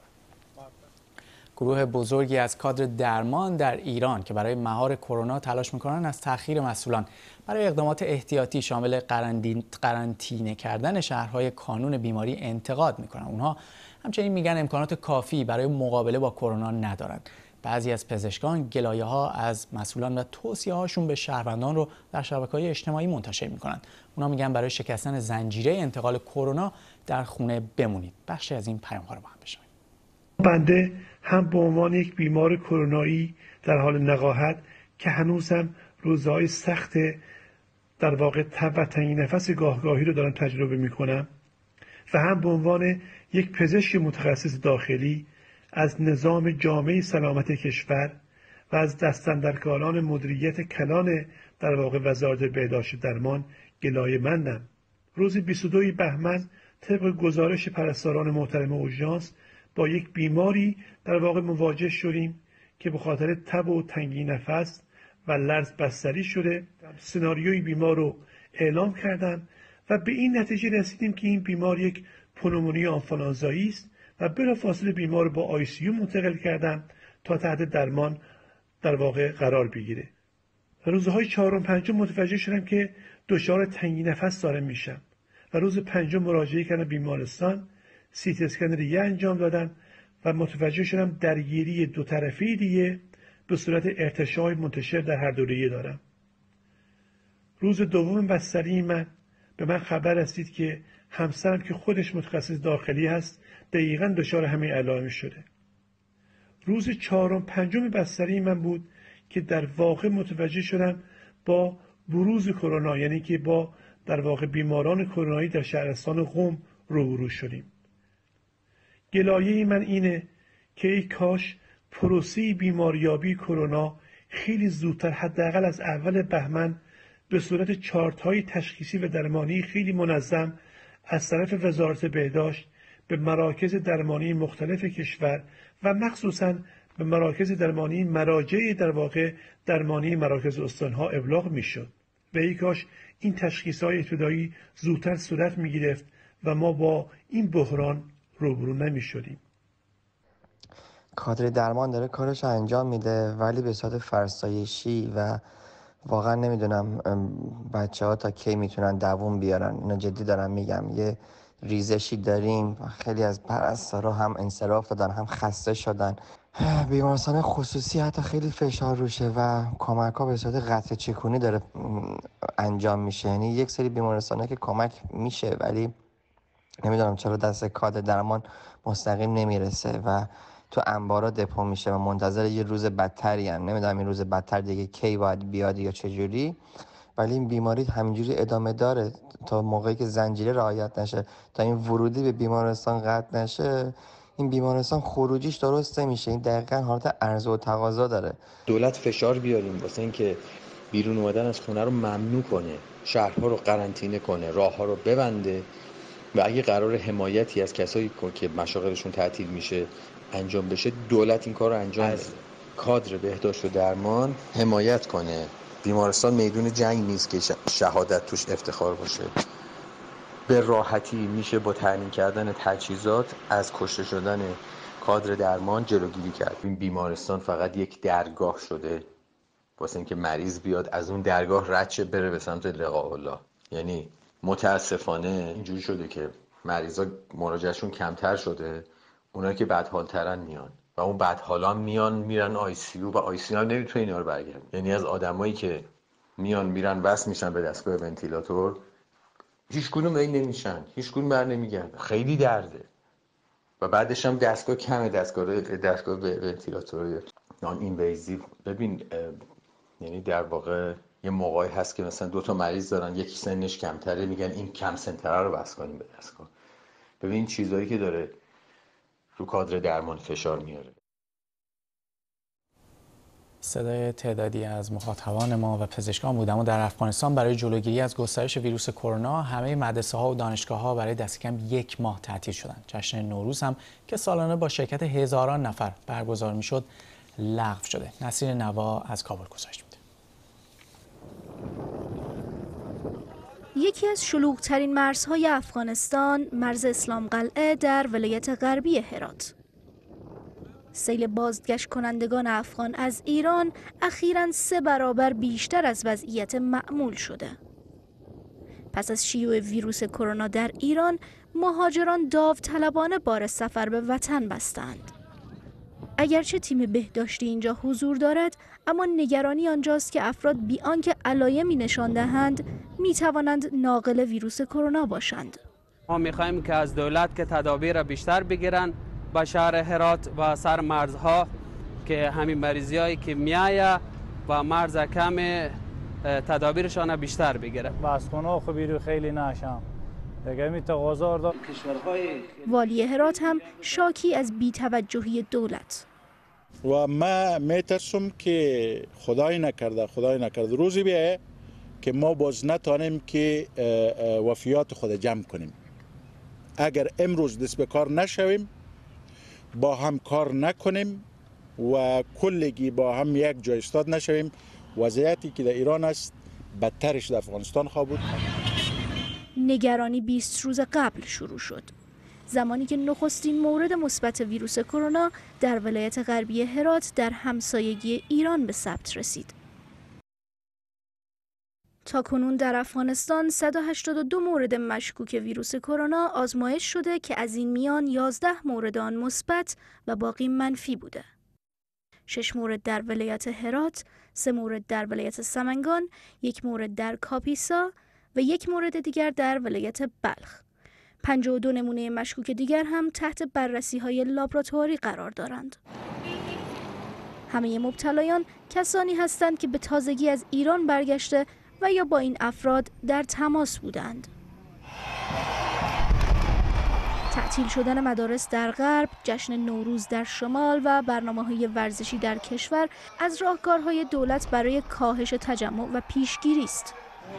گروه بزرگی از کادر درمان در ایران که برای مهار کرونا تلاش میکنن از تأخیر مسئولان برای اقدامات احتیاطی شامل قرنطینه کردن شهرهای کانون بیماری انتقاد میکنن. اونها همچنین میگن امکانات کافی برای مقابله با کرونا ندارند. بعضی از پزشکان گلایه ها از مسئولان و توصیه هاشون به شهروندان رو در شبکه‌های اجتماعی منتشر میکنند. اونا میگن برای شکستن زنجیره انتقال کرونا در خونه بمونید. بخشی از این پیام ها رو با هم بشنویم. بنده هم به عنوان یک بیمار کرونایی در حال نقاهت که هنوزم روزهای سخت در واقع تب و تنگی نفس گاهگاهی رو دارم تجربه میکنم و هم به عنوان یک پزشک متخصص داخلی از نظام جامعه سلامت کشور و از دستاندرکاران مدیریت کلان در واقع وزارت بهداشت درمان گلایه مندم. روز بیست و دوم بهمن طبق گزارش پرستاران محترم اورژانس با یک بیماری در واقع مواجه شدیم که به خاطر تب و تنگی نفس و لرز بستری شده. سناریوی بیمار رو اعلام کردم و به این نتیجه رسیدیم که این بیمار یک پنومونی آنفولانزایی است و بلافاصله بیمار رو با آی سی یو منتقل کردم تا تحت درمان در واقع قرار بگیره. روزهای چهارم پنجم متوجه شدم که دچار تنگی نفس دارم میشم و روز پنجم مراجعه کردم بیمارستان، سی تی اسکن ریه انجام دادم و متوجه شدم درگیری دو طرفه دیگه به صورت ارتشاح منتشر در هر دو ریه دارم. روز دوم بستری من به من خبر رسید که همسرم که خودش متخصص داخلی هست دقیقاً دچار همین علائم شده. روز چهارم پنجم بستری من بود که در واقع متوجه شدم با بروز کرونا، یعنی که با در واقع بیماران کرونایی در شهرستان قم روبرو شدیم. گلایه من اینه که ای کاش پروسه بیماریابی کرونا خیلی زودتر، حداقل از اول بهمن، به صورت چارت‌های تشخیصی و درمانی خیلی منظم از طرف وزارت بهداشت به مراکز درمانی مختلف کشور و مخصوصاً به مراکز درمانی مراجع در واقع درمانی مراکز استانها ابلاغ میشد و ای کاش این تشخیص‌های ابتدایی زودتر صورت میگرفت و ما با این بحران روبرو نمیشدیم. کادر درمان داره کارش انجام میده ولی به صورت فرسایشی و واقعا نمیدونم بچه ها تا کی میتونن دووم بیارن. اینو جدی دارم میگم، یه ریزشی داریم، خیلی از پرستارا هم انصراف دادن هم خسته شدن. بیمارستان خصوصی حتی خیلی فشار روشه و کمک ها به صورت قطع چکونی داره انجام میشه. یعنی یک سری بیمارستان ها که کمک میشه ولی نمیدونم چرا دست کادر درمان مستقیم نمیرسه و تو انبارا دپو میشه و منتظر یه روز بدتری هن. نمیدونم این روز بدتر دیگه کی باید بیاد یا چجوری، ولی این بیماری همینجوری ادامه داره تا موقعی که زنجیره رعایت نشه، تا این ورودی به بیمارستان قطع نشه. این بیمارستان خروجیش درست نمیشه. این دقیقاً حالت عرضه و تقاضا داره. دولت فشار بیاریم واسه اینکه بیرون اومدن از خونه رو ممنوع کنه، شهرها رو قرنطینه کنه، راهها رو ببنده و اگه قرار حمایتی از کسایی که مشاغلشون تعطیل میشه انجام بشه، دولت این کار رو انجام بده. کادر بهداشت و درمان حمایت کنه. بیمارستان میدون جنگ نیست که شهادت توش افتخار باشه. به راحتی میشه با تامین کردن تجهیزات از کشته شدن کادر درمان جلوگیری کرد. این بیمارستان فقط یک درگاه شده واسه اینکه مریض بیاد از اون درگاه رد شه بره به سمت لقاء الله. یعنی متاسفانه اینجوری شده که مریضا مراجعهشون کمتر شده، اونایی که بدحال‌ترن میان و اون بدحالان میان میرن آی سی یو و آی سی یو هم نمیتونه اینا رو برگردونه. یعنی از آدمایی که میان میرن وصل میشن به دستگاه ونتیلاتور، هیچ کدوم این نمیشن، هیچ کدوم بر نمیگرده. خیلی درده و بعدش هم دستگاه کمه، دستگاه دستگاه ونتیلاتور نان اینویزیو. ببین یعنی در واقع یه موقعی هست که مثلا دو تا مریض دارن، یکی سنش کمتره، میگن این کم سنتره رو بس کنیم به دستگاه. ببین چیزایی که داره رو کادر درمان فشار میاره. صدای تعدادی از مخاطبان ما و پزشکان بود. اما در افغانستان برای جلوگیری از گسترش ویروس کرونا همه مدرسه ها و دانشگاه ها برای دست کم یک ماه تعطیل شدند. جشن نوروز هم که سالانه با شرکت هزاران نفر برگزار میشد لغو شده. نصیر نوا از کابل گزارش میده. یکی از شلوغ‌ترین مرزهای افغانستان، مرز اسلام قلعه در ولایت غربی هرات. سیل بازگشت کنندگان افغان از ایران اخیراً سه برابر بیشتر از وضعیت معمول شده. پس از شیوع ویروس کرونا در ایران، مهاجران داوطلبانه بار سفر به وطن بستند. اگرچه تیم بهداشتی اینجا حضور دارد، اما نگرانی آنجاست که افراد بی آنکه علایمی نشان دهند میتوانند ناقل ویروس کرونا باشند. ما میخواهیم که از دولت که تدابیر بیشتر بگیرن به شهر هرات و سر مرزها که همین مریضی هایی که میایه و مرز کم تدابیرشان بیشتر بگیره. بس کنه خب بیرو خیلی نشم. دیگه می تقاضا دار کشورهای والی هرات هم شاکی از بی‌توجهی دولت. و ما میترسم که خدای نکرده خدای نکرده روزی بیایه که ما باز نتانیم که وفیات خود جمع کنیم. اگر امروز دست به کار نشویم، با هم کار نکنیم و کلگی با هم یک جای ایستاد نشویم، وضعیتی که در ایران است بدترش در افغانستان خواهد بود. نگرانی بیست روز قبل شروع شد، زمانی که نخستین مورد مثبت ویروس کرونا در ولایت غربی هرات در همسایگی ایران به ثبت رسید. تاکنون در افغانستان صد و هشتاد و دو مورد مشکوک ویروس کرونا آزمایش شده که از این میان یازده مورد آن مثبت و باقی منفی بوده. شش مورد در ولایت هرات، سه مورد در ولایت سمنگان، یک مورد در کاپیسا و یک مورد دیگر در ولایت بلخ. پنجاه و دو نمونه مشکوک دیگر هم تحت بررسی‌های لابراتواری قرار دارند. همه مبتلایان کسانی هستند که به تازگی از ایران برگشته و یا با این افراد در تماس بودند. تعطیل شدن مدارس در غرب، جشن نوروز در شمال و برنامه‌های ورزشی در کشور از راهکارهای دولت برای کاهش تجمع و پیشگیری است.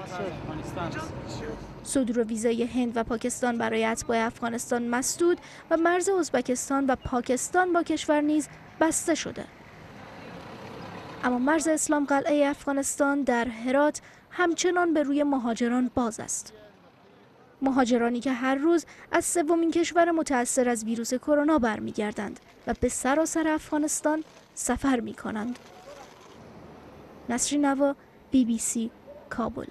صدور ویزای هند و پاکستان برای اتباع افغانستان مسدود و مرز ازبکستان و پاکستان با کشور نیز بسته شده. اما مرز اسلام قلعه افغانستان در هرات همچنان به روی مهاجران باز است. مهاجرانی که هر روز از سومین کشور متأثر از ویروس کرونا برمیگردند و به سراسر افغانستان سفر می کنند. نسرین نوا، بی بی سی، کابل.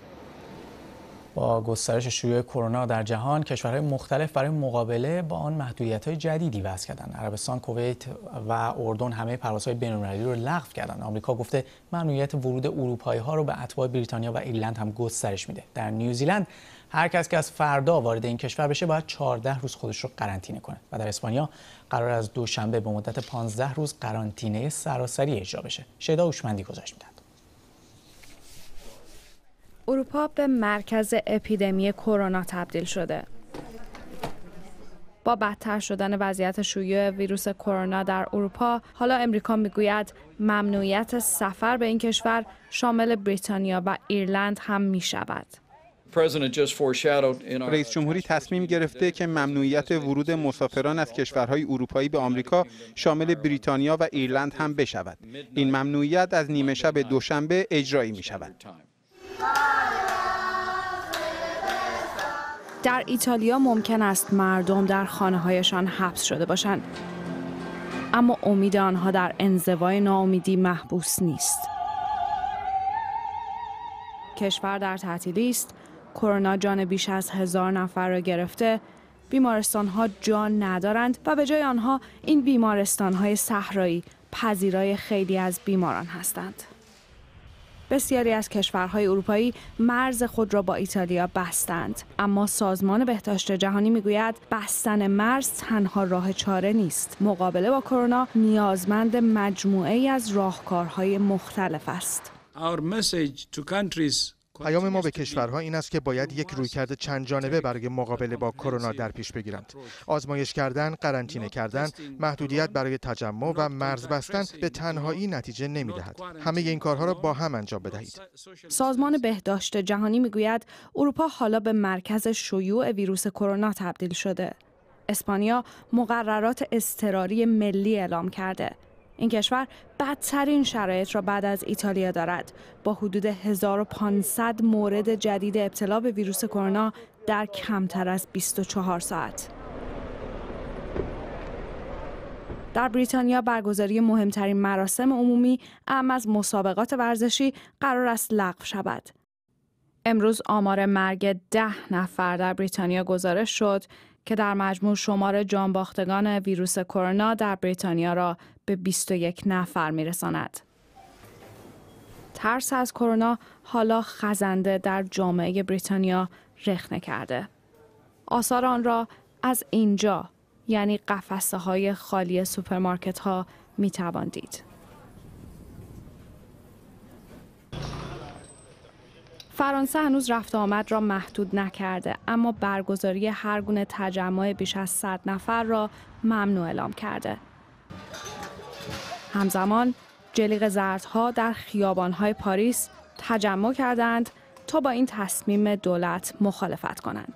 با گسترش شیوع کرونا در جهان، کشورهای مختلف برای مقابله با آن محدودیت‌های جدیدی وضع کردند. عربستان، کویت و اردن همه پروازهای بین‌المللی رو لغو کردند. آمریکا گفته ممنوعیت ورود اروپایی‌ها رو به اتباع بریتانیا و ایرلند هم گسترش میده. در نیوزیلند هر کس که از فردا وارد این کشور بشه باید چهارده روز خودش رو قرنطینه کنه. و در اسپانیا قرار از دوشنبه به مدت پانزده روز قرنطینه سراسری اجرا بشه. شیدا هوشمندی گزارش می‌دهد. اروپا به مرکز اپیدمی کرونا تبدیل شده. با بدتر شدن وضعیت شیوع ویروس کرونا در اروپا، حالا امریکا میگوید ممنوعیت سفر به این کشور شامل بریتانیا و ایرلند هم می شود. رئیس جمهوری تصمیم گرفته که ممنوعیت ورود مسافران از کشورهای اروپایی به آمریکا شامل بریتانیا و ایرلند هم بشود. این ممنوعیت از نیمه شب دوشنبه اجرایی می شود. در ایتالیا ممکن است مردم در خانه‌هایشان حبس شده باشند، اما امید آنها در انزوای ناامیدی محبوس نیست. کشور در تعطیلی است، کرونا جان بیش از هزار نفر را گرفته، بیمارستان‌ها جان ندارند و به جای آنها این بیمارستان‌های صحرایی پذیرای خیلی از بیماران هستند. بسیاری از کشورهای اروپایی مرز خود را با ایتالیا بستند، اما سازمان بهداشت جهانی میگوید بستن مرز تنها راه چاره نیست. مقابله با کرونا نیازمند مجموعه‌ای از راهکارهای مختلف است. پیام ما به کشورها این است که باید یک رویکرد چند جانبه برای مقابله با کرونا در پیش بگیرند. آزمایش کردن، قرنطینه کردن، محدودیت برای تجمع و مرز بستن به تنهایی نتیجه نمی‌دهد. همه این کارها را با هم انجام بدهید. سازمان بهداشت جهانی میگوید اروپا حالا به مرکز شیوع ویروس کرونا تبدیل شده. اسپانیا مقررات اضطراری ملی اعلام کرده. این کشور بدترین شرایط را بعد از ایتالیا دارد، با حدود هزار و پانصد مورد جدید ابتلا به ویروس کرونا در کمتر از بیست و چهار ساعت. در بریتانیا برگزاری مهمترین مراسم عمومی اعم از مسابقات ورزشی قرار است لغو شود. امروز آمار مرگ ده نفر در بریتانیا گزارش شد که در مجموع شمار جانباختگان ویروس کرونا در بریتانیا را به بیست و یک نفر میرساند. ترس از کرونا حالا خزنده در جامعه بریتانیا رخنه کرده. آثار آن را از اینجا، یعنی قفسه های خالی سوپرمارکت ها می توان دید. فرانسه هنوز رفت آمد را محدود نکرده، اما برگزاری هر گونه تجمع بیش از صد نفر را ممنوع اعلام کرده. همزمان جلیق زردها در خیابان‌های پاریس تجمع کردند تا با این تصمیم دولت مخالفت کنند.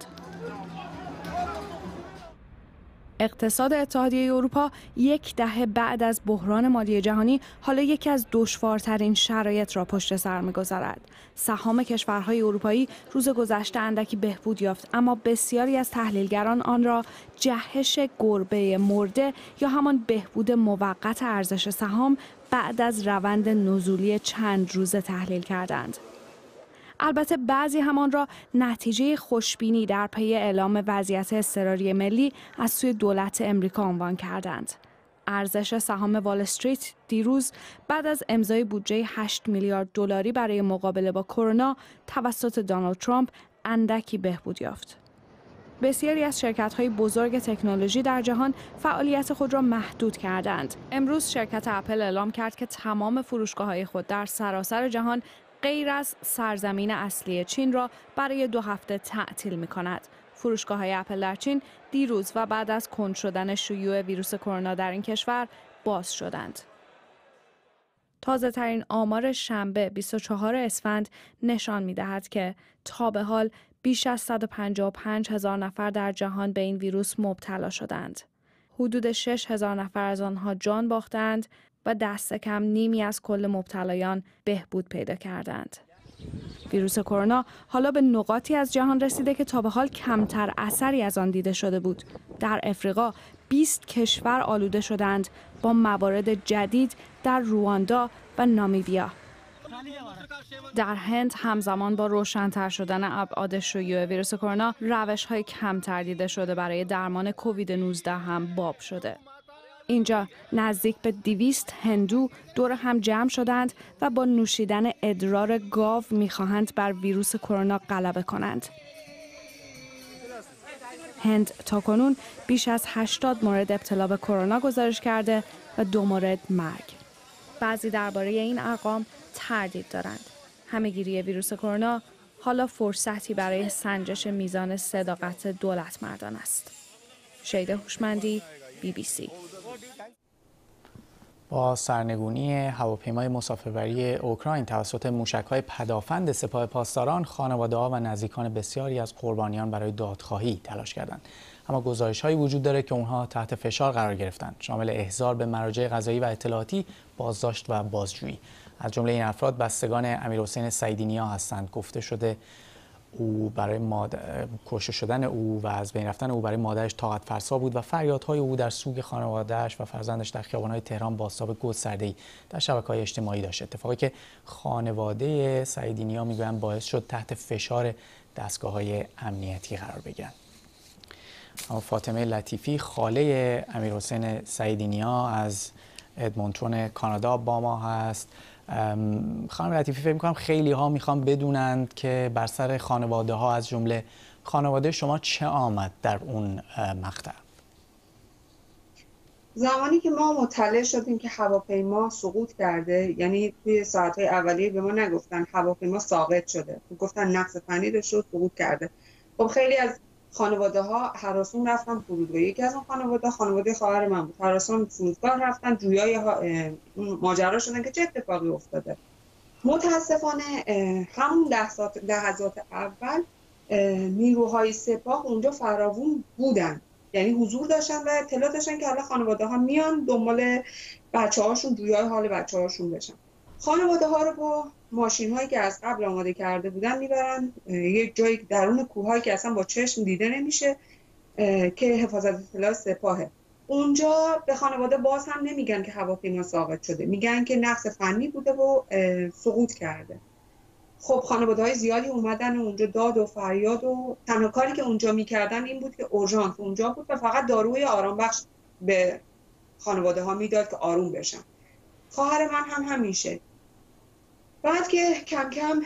اقتصاد اتحادیه اروپا یک دهه بعد از بحران مالی جهانی حالا یکی از دشوارترین شرایط را پشت سر می‌گذارد. سهام کشورهای اروپایی روز گذشته اندکی بهبود یافت، اما بسیاری از تحلیلگران آن را جهش گربه مرده یا همان بهبود موقت ارزش سهام بعد از روند نزولی چند روزه تحلیل کردند. البته بعضی همان را نتیجه خوشبینی در پی اعلام وضعیت اضطراری ملی از سوی دولت امریکا عنوان کردند. ارزش سهام وال استریت دیروز بعد از امضای بودجه هشت میلیارد دلاری برای مقابله با کرونا توسط دونالد ترامپ اندکی بهبود یافت. بسیاری از شرکت‌های بزرگ تکنولوژی در جهان فعالیت خود را محدود کردند. امروز شرکت اپل اعلام کرد که تمام فروشگاه‌های خود در سراسر جهان غیر از سرزمین اصلی چین را برای دو هفته تعطیل می‌کند. فروشگاه‌های اپل در چین دیروز و بعد از کند شدن شیوع ویروس کرونا در این کشور باز شدند. تازه‌ترین آمار شنبه بیست و چهارم اسفند نشان می‌دهد که تا به حال بیش از صد و پنجاه و پنج هزار نفر در جهان به این ویروس مبتلا شدند. حدود شش هزار نفر از آنها جان باختند و دست کم نیمی از کل مبتلایان بهبود پیدا کردند. ویروس کرونا حالا به نقاطی از جهان رسیده که تا به حال کمتر اثری از آن دیده شده بود. در افریقا بیست کشور آلوده شدند با موارد جدید در رواندا و نامیبیا. در هند همزمان با روشن‌تر شدن ابعاد شیوع ویروس کرونا، روش‌های کمتر دیده شده برای درمان کووید نوزده هم باب شده. اینجا نزدیک به دویست هندو دور هم جمع شدند و با نوشیدن ادرار گاو می‌خواهند بر ویروس کرونا غلبه کنند. هند تاکنون بیش از هشتاد مورد ابتلا به کرونا گزارش کرده و دو مورد مرگ. بعضی درباره این ارقام تردید دارند. همه‌گیری ویروس کرونا حالا فرصتی برای سنجش میزان صداقت دولتمردان است. شیده هوشمندی، بی بی سی. با سرنگونی هواپیمای مسافربری اوکراین توسط موشک‌های پدافند سپاه پاسداران، خانواده‌ها و نزدیکان بسیاری از قربانیان برای دادخواهی تلاش کردند. اما گزارش‌هایی وجود داره که اونها تحت فشار قرار گرفتند، شامل احضار به مراجع قضایی و اطلاعاتی، بازداشت و بازجویی. از جمله این افراد بستگان امیرحسین سعیدی نیا هستند. گفته شده او برای مادر... کشته شدن او و از بین رفتن او برای مادرش طاقت فرسا بود و فریادهای او در سوگ خانواده‌اش و فرزندش در خیابان‌های تهران بازتاب گسترده‌ای در شبکه‌های اجتماعی داشت. اتفاقی که خانواده سعیدی نیا میگویند باعث شد تحت فشار دستگاه‌های امنیتی قرار بگیرند. اما فاطمه لطیفی خاله امیرحسین سعیدی نیا از ادمونتون کانادا با ما هست. خانم لطیفی، فکر می‌کنم خیلی ها میخوان بدونند که بر سر خانواده ها از جمله خانواده شما چه آمد در اون مقطع؟ زمانی که ما مطلع شدیم که هواپیما سقوط کرده، یعنی توی ساعت‌های اولیه به ما نگفتن هواپیما ساقط شده، گفتن نقص فنی داشته و سقوط کرده. خب خیلی از خانواده ها هراسون رفتن فرودگاه. یکی از اون خانواده خانواده خواهر من بود. هراسون فرودگاه رفتن جویای ماجرا شدن که چه اتفاقی افتاده. متاسفانه همون لحظات لحظات اول نیروهای سپاه اونجا فراوون بودن، یعنی حضور داشتن و اطلاع داشتن که حالا خانواده ها میان دنبال بچه هاشون، جویای حال بچه هاشون بشن. خانواده ها رو با ماشین هایی که از قبل آماده کرده بودن میبرن یک جایی درون کوههایی که اصلا با چشم دیده نمیشه که حفاظت اطلاع سپاهه. اونجا به خانواده باز هم نمیگن که هواپیما ساقط شده، میگن که نقص فنی بوده و سقوط کرده. خب خانواده های زیادی اومدن اونجا داد و فریاد و تنها کاری که اونجا میکردن این بود که اورژانس اونجا بود و فقط داروی آرام بخش به خانواده ها میداد که آروم بشن. خواهر من هم همیشه. بعد که کم کم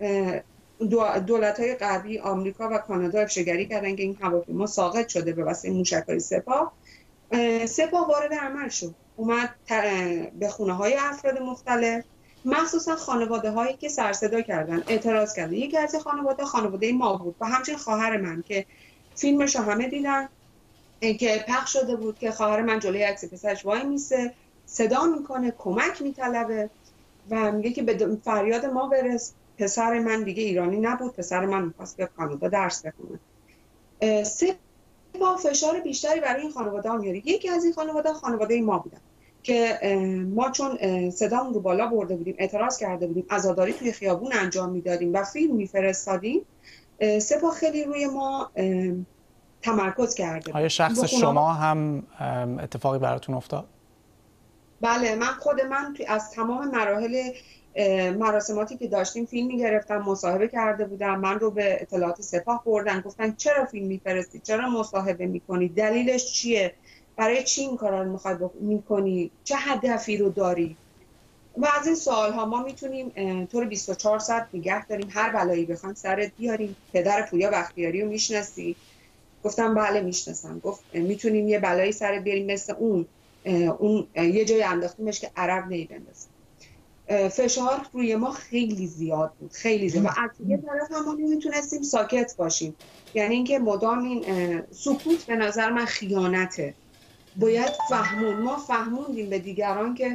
دولت‌های غربی آمریکا و کانادا افشاگری کردن که این هواپیما ساقط شده به واسطه موشک‌های سپاه، سپاه وارد عمل شد، اومد به خونه‌های افراد مختلف، مخصوصا خانواده هایی که سر صدا کردن، اعتراض کردن. یکی از خانواده خانواده ما بود و همچنین خواهر من که فیلمش رو همه دیدن که پخش شده بود که خواهر من جلوی عکس پسرش وای میسه، صدا میکنه، کمک میطلبه و میگه که به فریاد ما برس. پسر من دیگه ایرانی نبود، پسر من میخواست که کانادا درس بخونه. سه با فشار بیشتری برای این خانواده ها میاره. یکی از این خانواده خانواده ما بودن که ما چون صدامون رو بالا برده بودیم، اعتراض کرده بودیم، عزاداری توی خیابون انجام میدادیم و فیلم میفرستادیم، سپاه خیلی روی ما تمرکز کرده. آیا شخص شما هم اتفاقی براتون افتاد؟ بله، من خود من از تمام مراحل مراسماتی که داشتیم فیلم میگرفتم، مصاحبه کرده بودم، من رو به اطلاعات سپاه بردن، گفتن چرا فیلم میفرستی، چرا مصاحبه میکنی، دلیلش چیه، برای چی این کارا رو میخوای میکنی، چه هدفی رو داری. و از این سوال ها ما میتونیم طور بیست و چهار ساعت نگه داریم، هر بلایی بخوایم سرت بیاریم. پدر پویا بختیاری رو میشناسی؟ گفتم بله میشناسم. گفت میتونیم یه بلایی سرت بیاریم مثل اون اون یه جای انداختیمش که عرب نمیبندازه. فشار روی ما خیلی زیاد بود، خیلی زیاد. و از یه طرف هم ما نمیتونستیم ساکت باشیم، یعنی اینکه مدام این سکوت به نظر من خیانته. باید فهمون ما فهموندیم به دیگران که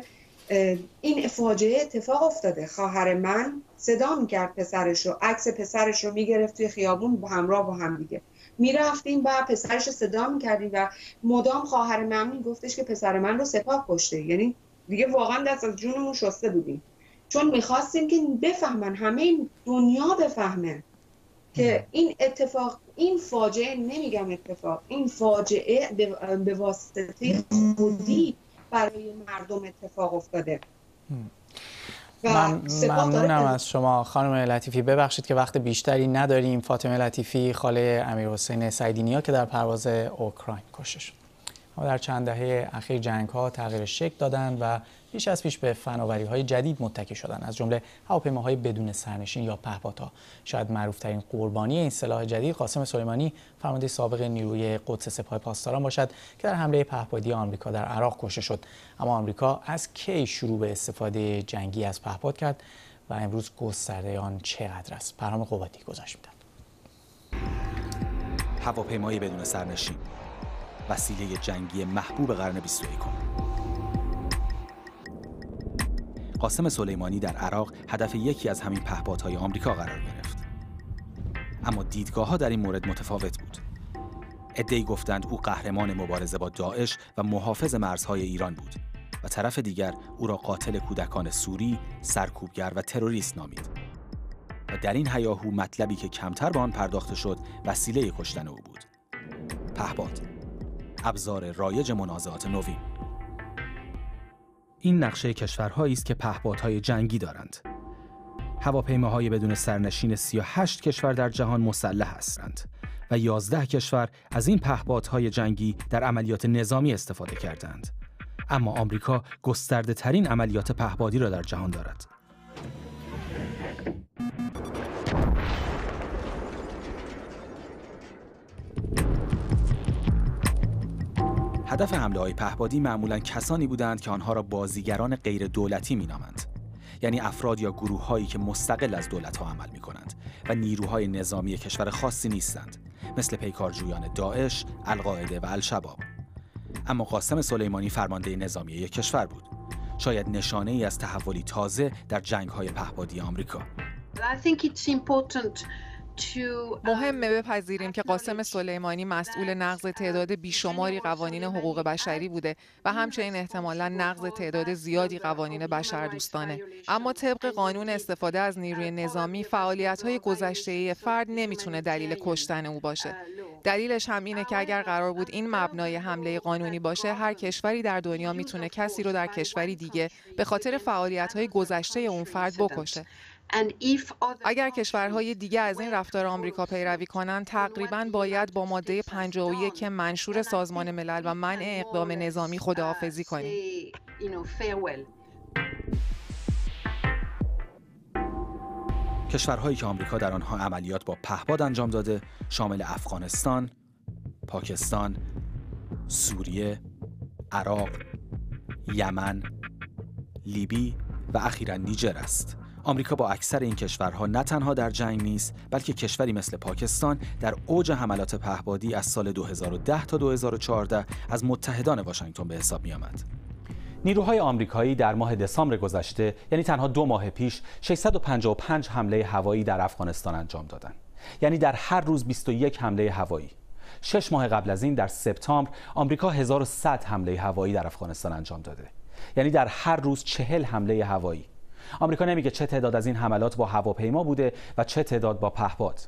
این فاجعه اتفاق افتاده. خواهر من صدا میکرد پسرش رو، عکس پسرش رو میگرفت توی خیابون با همراه با هم دیگه میرفتیم و پسرش رو صدا میکردیم و مدام خواهر من میگفتش که پسر من رو سپاه کشته. یعنی دیگه واقعا دست از جونمون شسته بودیم، چون میخواستیم که بفهمن، همه این دنیا بفهمه که این اتفاق، این فاجعه، نمیگم اتفاق، این فاجعه به واسطه خودی برای مردم اتفاق افتاده. من ممنونم از شما خانم لطیفی. ببخشید که وقت بیشتری نداریم. فاطمه لطیفی، خاله امیرحسین سعیدی نیا که در پرواز اوکراین کشته شد. اما در چند دهه اخیر جنگ‌ها تغییر شکل دادند و بیش از پیش به فناوری‌های جدید متکی شدند، از جمله هواپیماهای بدون سرنشین یا پهپادها. شاید معروف‌ترین قربانی این سلاح جدید قاسم سلیمانی، فرمانده سابق نیروی قدس سپاه پاسداران باشد که در حمله پهپادی آمریکا در عراق کشته شد. اما آمریکا از کی شروع به استفاده جنگی از پهپاد کرد و امروز گسترده آن چقدر است؟ پرهام قواتی گزارش می‌دهد. هواپیمای بدون سرنشین، وسیله جنگی محبوب قرن بیست و یکم. قاسم سلیمانی در عراق هدف یکی از همین پهپادهای آمریکا قرار گرفت. اما دیدگاه‌ها در این مورد متفاوت بود. عده‌ای گفتند او قهرمان مبارزه با داعش و محافظ مرزهای ایران بود و طرف دیگر او را قاتل کودکان سوری، سرکوبگر و تروریست نامید. و در این هیاهو مطلبی که کمتر به آن پرداخته شد وسیله کشتن او بود. پهپاد، ابزار رایج منازعات نوین. این نقشه کشورهایی است که پهپادهای جنگی دارند. هواپیماهای بدون سرنشین سی و هشت کشور در جهان مسلح هستند و یازده کشور از این پهپادهای جنگی در عملیات نظامی استفاده کردند. اما آمریکا گسترده ترین عملیات پهپادی را در جهان دارد. هدف حمله‌های پهپادی معمولاً کسانی بودند که آنها را بازیگران غیر دولتی می‌نامند، یعنی افراد یا گروه‌هایی که مستقل از دولت‌ها عمل می‌کنند و نیروهای نظامی کشور خاصی نیستند، مثل پیکارجویان داعش، القاعده و الشباب. اما قاسم سلیمانی فرمانده نظامی یک کشور بود، شاید نشانه‌ای از تحولی تازه در جنگ‌های پهپادی آمریکا. مهمه بپذیریم که قاسم سلیمانی مسئول نقض تعداد بیشماری قوانین حقوق بشری بوده و همچنین احتمالاً نقض تعداد زیادی قوانین بشردوستانه. اما طبق قانون استفاده از نیروی نظامی، فعالیت‌های گذشته‌ای فرد نمیتونه دلیل کشتن او باشه. دلیلش هم اینه که اگر قرار بود این مبنای حمله قانونی باشه، هر کشوری در دنیا میتونه کسی رو در کشوری دیگه به خاطر فعالیت‌های گذشته اون فرد بکشه. اگر کشورهای دیگه از این رفتار آمریکا پیروی کنن، تقریباً باید با ماده پنجاه و یک منشور سازمان ملل و منع اقدام نظامی خداحافظی کنیم. کشورهایی که آمریکا در آنها عملیات با پهپاد انجام داده شامل افغانستان، پاکستان، سوریه، عراق، یمن، لیبی و اخیراً نیجر است. آمریکا با اکثر این کشورها نه تنها در جنگ نیست، بلکه کشوری مثل پاکستان در اوج حملات پهپادی از سال دو هزار و ده تا دو هزار و چهارده از متحدان واشنگتن به حساب می آمد. نیروهای آمریکایی در ماه دسامبر گذشته، یعنی تنها دو ماه پیش، ششصد و پنجاه و پنج حمله هوایی در افغانستان انجام دادند. یعنی در هر روز بیست و یک حمله هوایی. شش ماه قبل از این در سپتامبر آمریکا هزار و صد حمله هوایی در افغانستان انجام داده. یعنی در هر روز چهل حمله هوایی. آمریکا نمیگه چه تعداد از این حملات با هواپیما بوده و چه تعداد با پهپاد.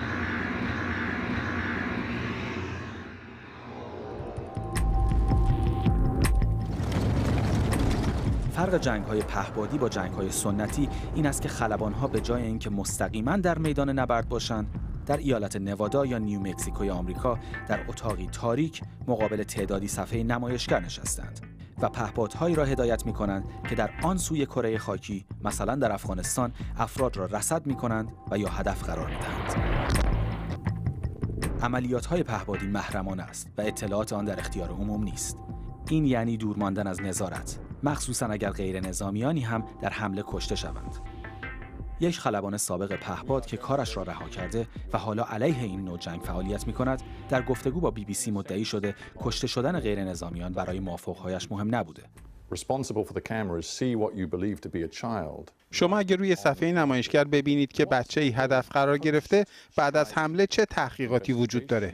فرق جنگ‌های پهپادی با جنگ‌های سنتی این است که خلبان‌ها به جای اینکه مستقیما در میدان نبرد باشند، در ایالت نوادا یا نیو مکزیکوی آمریکا در اتاقی تاریک مقابل تعدادی صفحه نمایشگر نشستند و پهپادهایی را هدایت می‌کنند که در آن سوی کره خاکی، مثلا در افغانستان، افراد را رصد می‌کنند و یا هدف قرار می‌دهند. عملیات‌های پهپادی محرمانه است و اطلاعات آن در اختیار عموم نیست. این یعنی دور ماندن از نظارت، مخصوصاً اگر غیر نظامیانی هم در حمله کشته شوند. یک خلبان سابق پهپاد که کارش را رها کرده و حالا علیه این نوع جنگ فعالیت می‌کند، در گفتگو با بی بی سی مدعی شده کشته شدن غیر نظامیان برای موافقهایش مهم نبوده. شما اگر روی صفحه نمایشگر ببینید که بچه‌ای هدف قرار گرفته، بعد از حمله چه تحقیقاتی وجود داره؟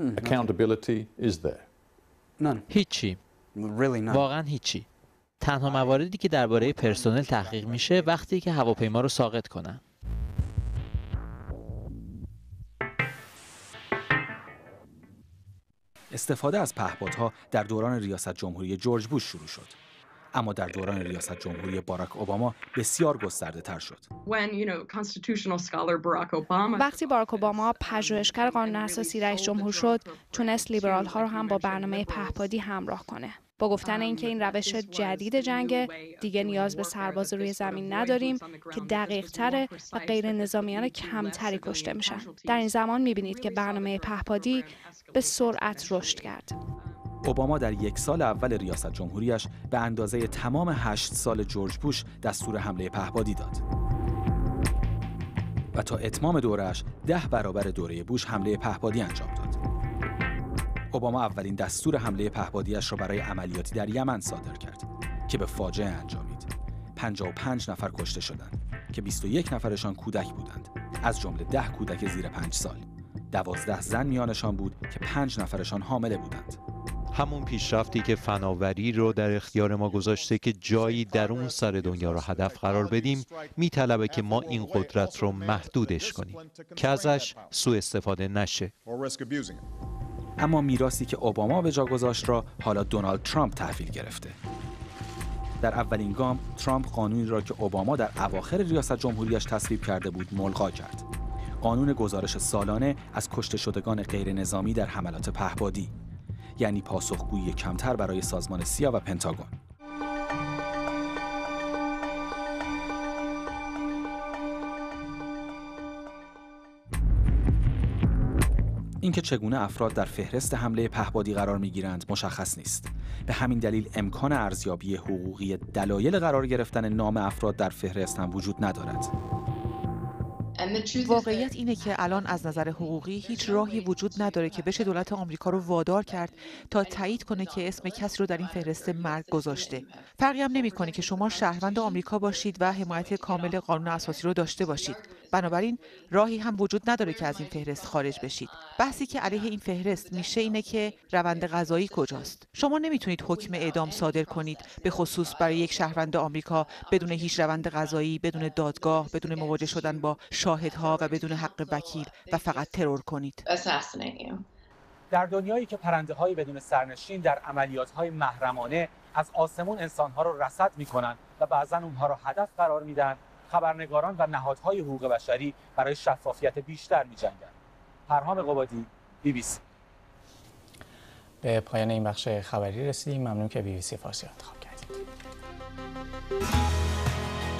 هیچی. واقعا هیچی. تنها مواردی که درباره پرسنل تحقیق میشه وقتی که هواپیما رو ساقط کنن. استفاده از پهپادها در دوران ریاست جمهوری جورج بوش شروع شد، اما در دوران ریاست جمهوری باراک اوباما بسیار گسترده تر شد. وقتی باراک اوباما پژوهشگر قانون اساسی رئیس جمهور شد، تونست لیبرال ها رو هم با برنامه پهپادی همراه کنه. با گفتن اینکه این روش جدید جنگ، دیگه نیاز به سرباز روی زمین نداریم که دقیق تره و غیر نظامیان کمتری کشته میشن. در این زمان میبینید که برنامه پهپادی به سرعت رشد کرد. اوباما در یک سال اول ریاست جمهوریش به اندازه تمام هشت سال جورج بوش دستور حمله پهپادی داد و تا اتمام دورش ده برابر دوره بوش حمله پهپادی انجام داد. اوباما اولین دستور حمله پهپادیش را برای عملیاتی در یمن صادر کرد که به فاجعه انجامید. پنجاه و پنج نفر کشته شدند که بیست و یک نفرشان کودک بودند، از جمله ده کودک زیر پنج سال. دوازده زن میانشان بود که پنج نفرشان حامله بودند. همون پیشرفتی که فناوری رو در اختیار ما گذاشته که جایی در اون سر دنیا رو هدف قرار بدیم، میطلبه که ما این قدرت رو محدودش کنیم که ازش سوء استفاده نشه. اما میراثی که اوباما به جا گذاشت را حالا دونالد ترامپ تحویل گرفته. در اولین گام ترامپ قانونی را که اوباما در اواخر ریاست جمهوریش تصویب کرده بود ملغا کرد. قانون گزارش سالانه از کشته شدگان غیر نظامی در حملات پهپادی، یعنی پاسخگویی کمتر برای سازمان سیا و پنتاگون. اینکه چگونه افراد در فهرست حمله پهپادی قرار می‌گیرند مشخص نیست. به همین دلیل امکان ارزیابی حقوقی دلایل قرار گرفتن نام افراد در فهرست هم وجود ندارد. واقعیت اینه که الان از نظر حقوقی هیچ راهی وجود نداره که بشه دولت آمریکا رو وادار کرد تا تایید کنه که اسم کسی رو در این فهرست مرگ گذاشته. فرقی هم نمی‌کنه که شما شهروند آمریکا باشید و حمایت کامل قانون اساسی رو داشته باشید. بنابراین راهی هم وجود نداره که از این فهرست خارج بشید. بحثی که علیه این فهرست میشه اینه که روند قضایی کجاست. شما نمیتونید حکم اعدام صادر کنید، به خصوص برای یک شهروند آمریکا، بدون هیچ روند قضایی، بدون دادگاه، بدون مواجه شدن با شاهدها و بدون حق وکیل و فقط ترور کنید. در دنیایی که پرنده‌های بدون سرنشین در عملیات‌های محرمانه از آسمون انسان‌ها رو رصد می‌کنند و بعضاً اونها رو هدف قرار میدن، خبرنگاران و نهادهای حقوق بشری برای شفافیت بیشتر می‌جنگند. پرهام قبادی، بی بی سی. به پایان این بخش خبری رسیدیم. ممنون که بی بی سی فارسی انتخاب کردید.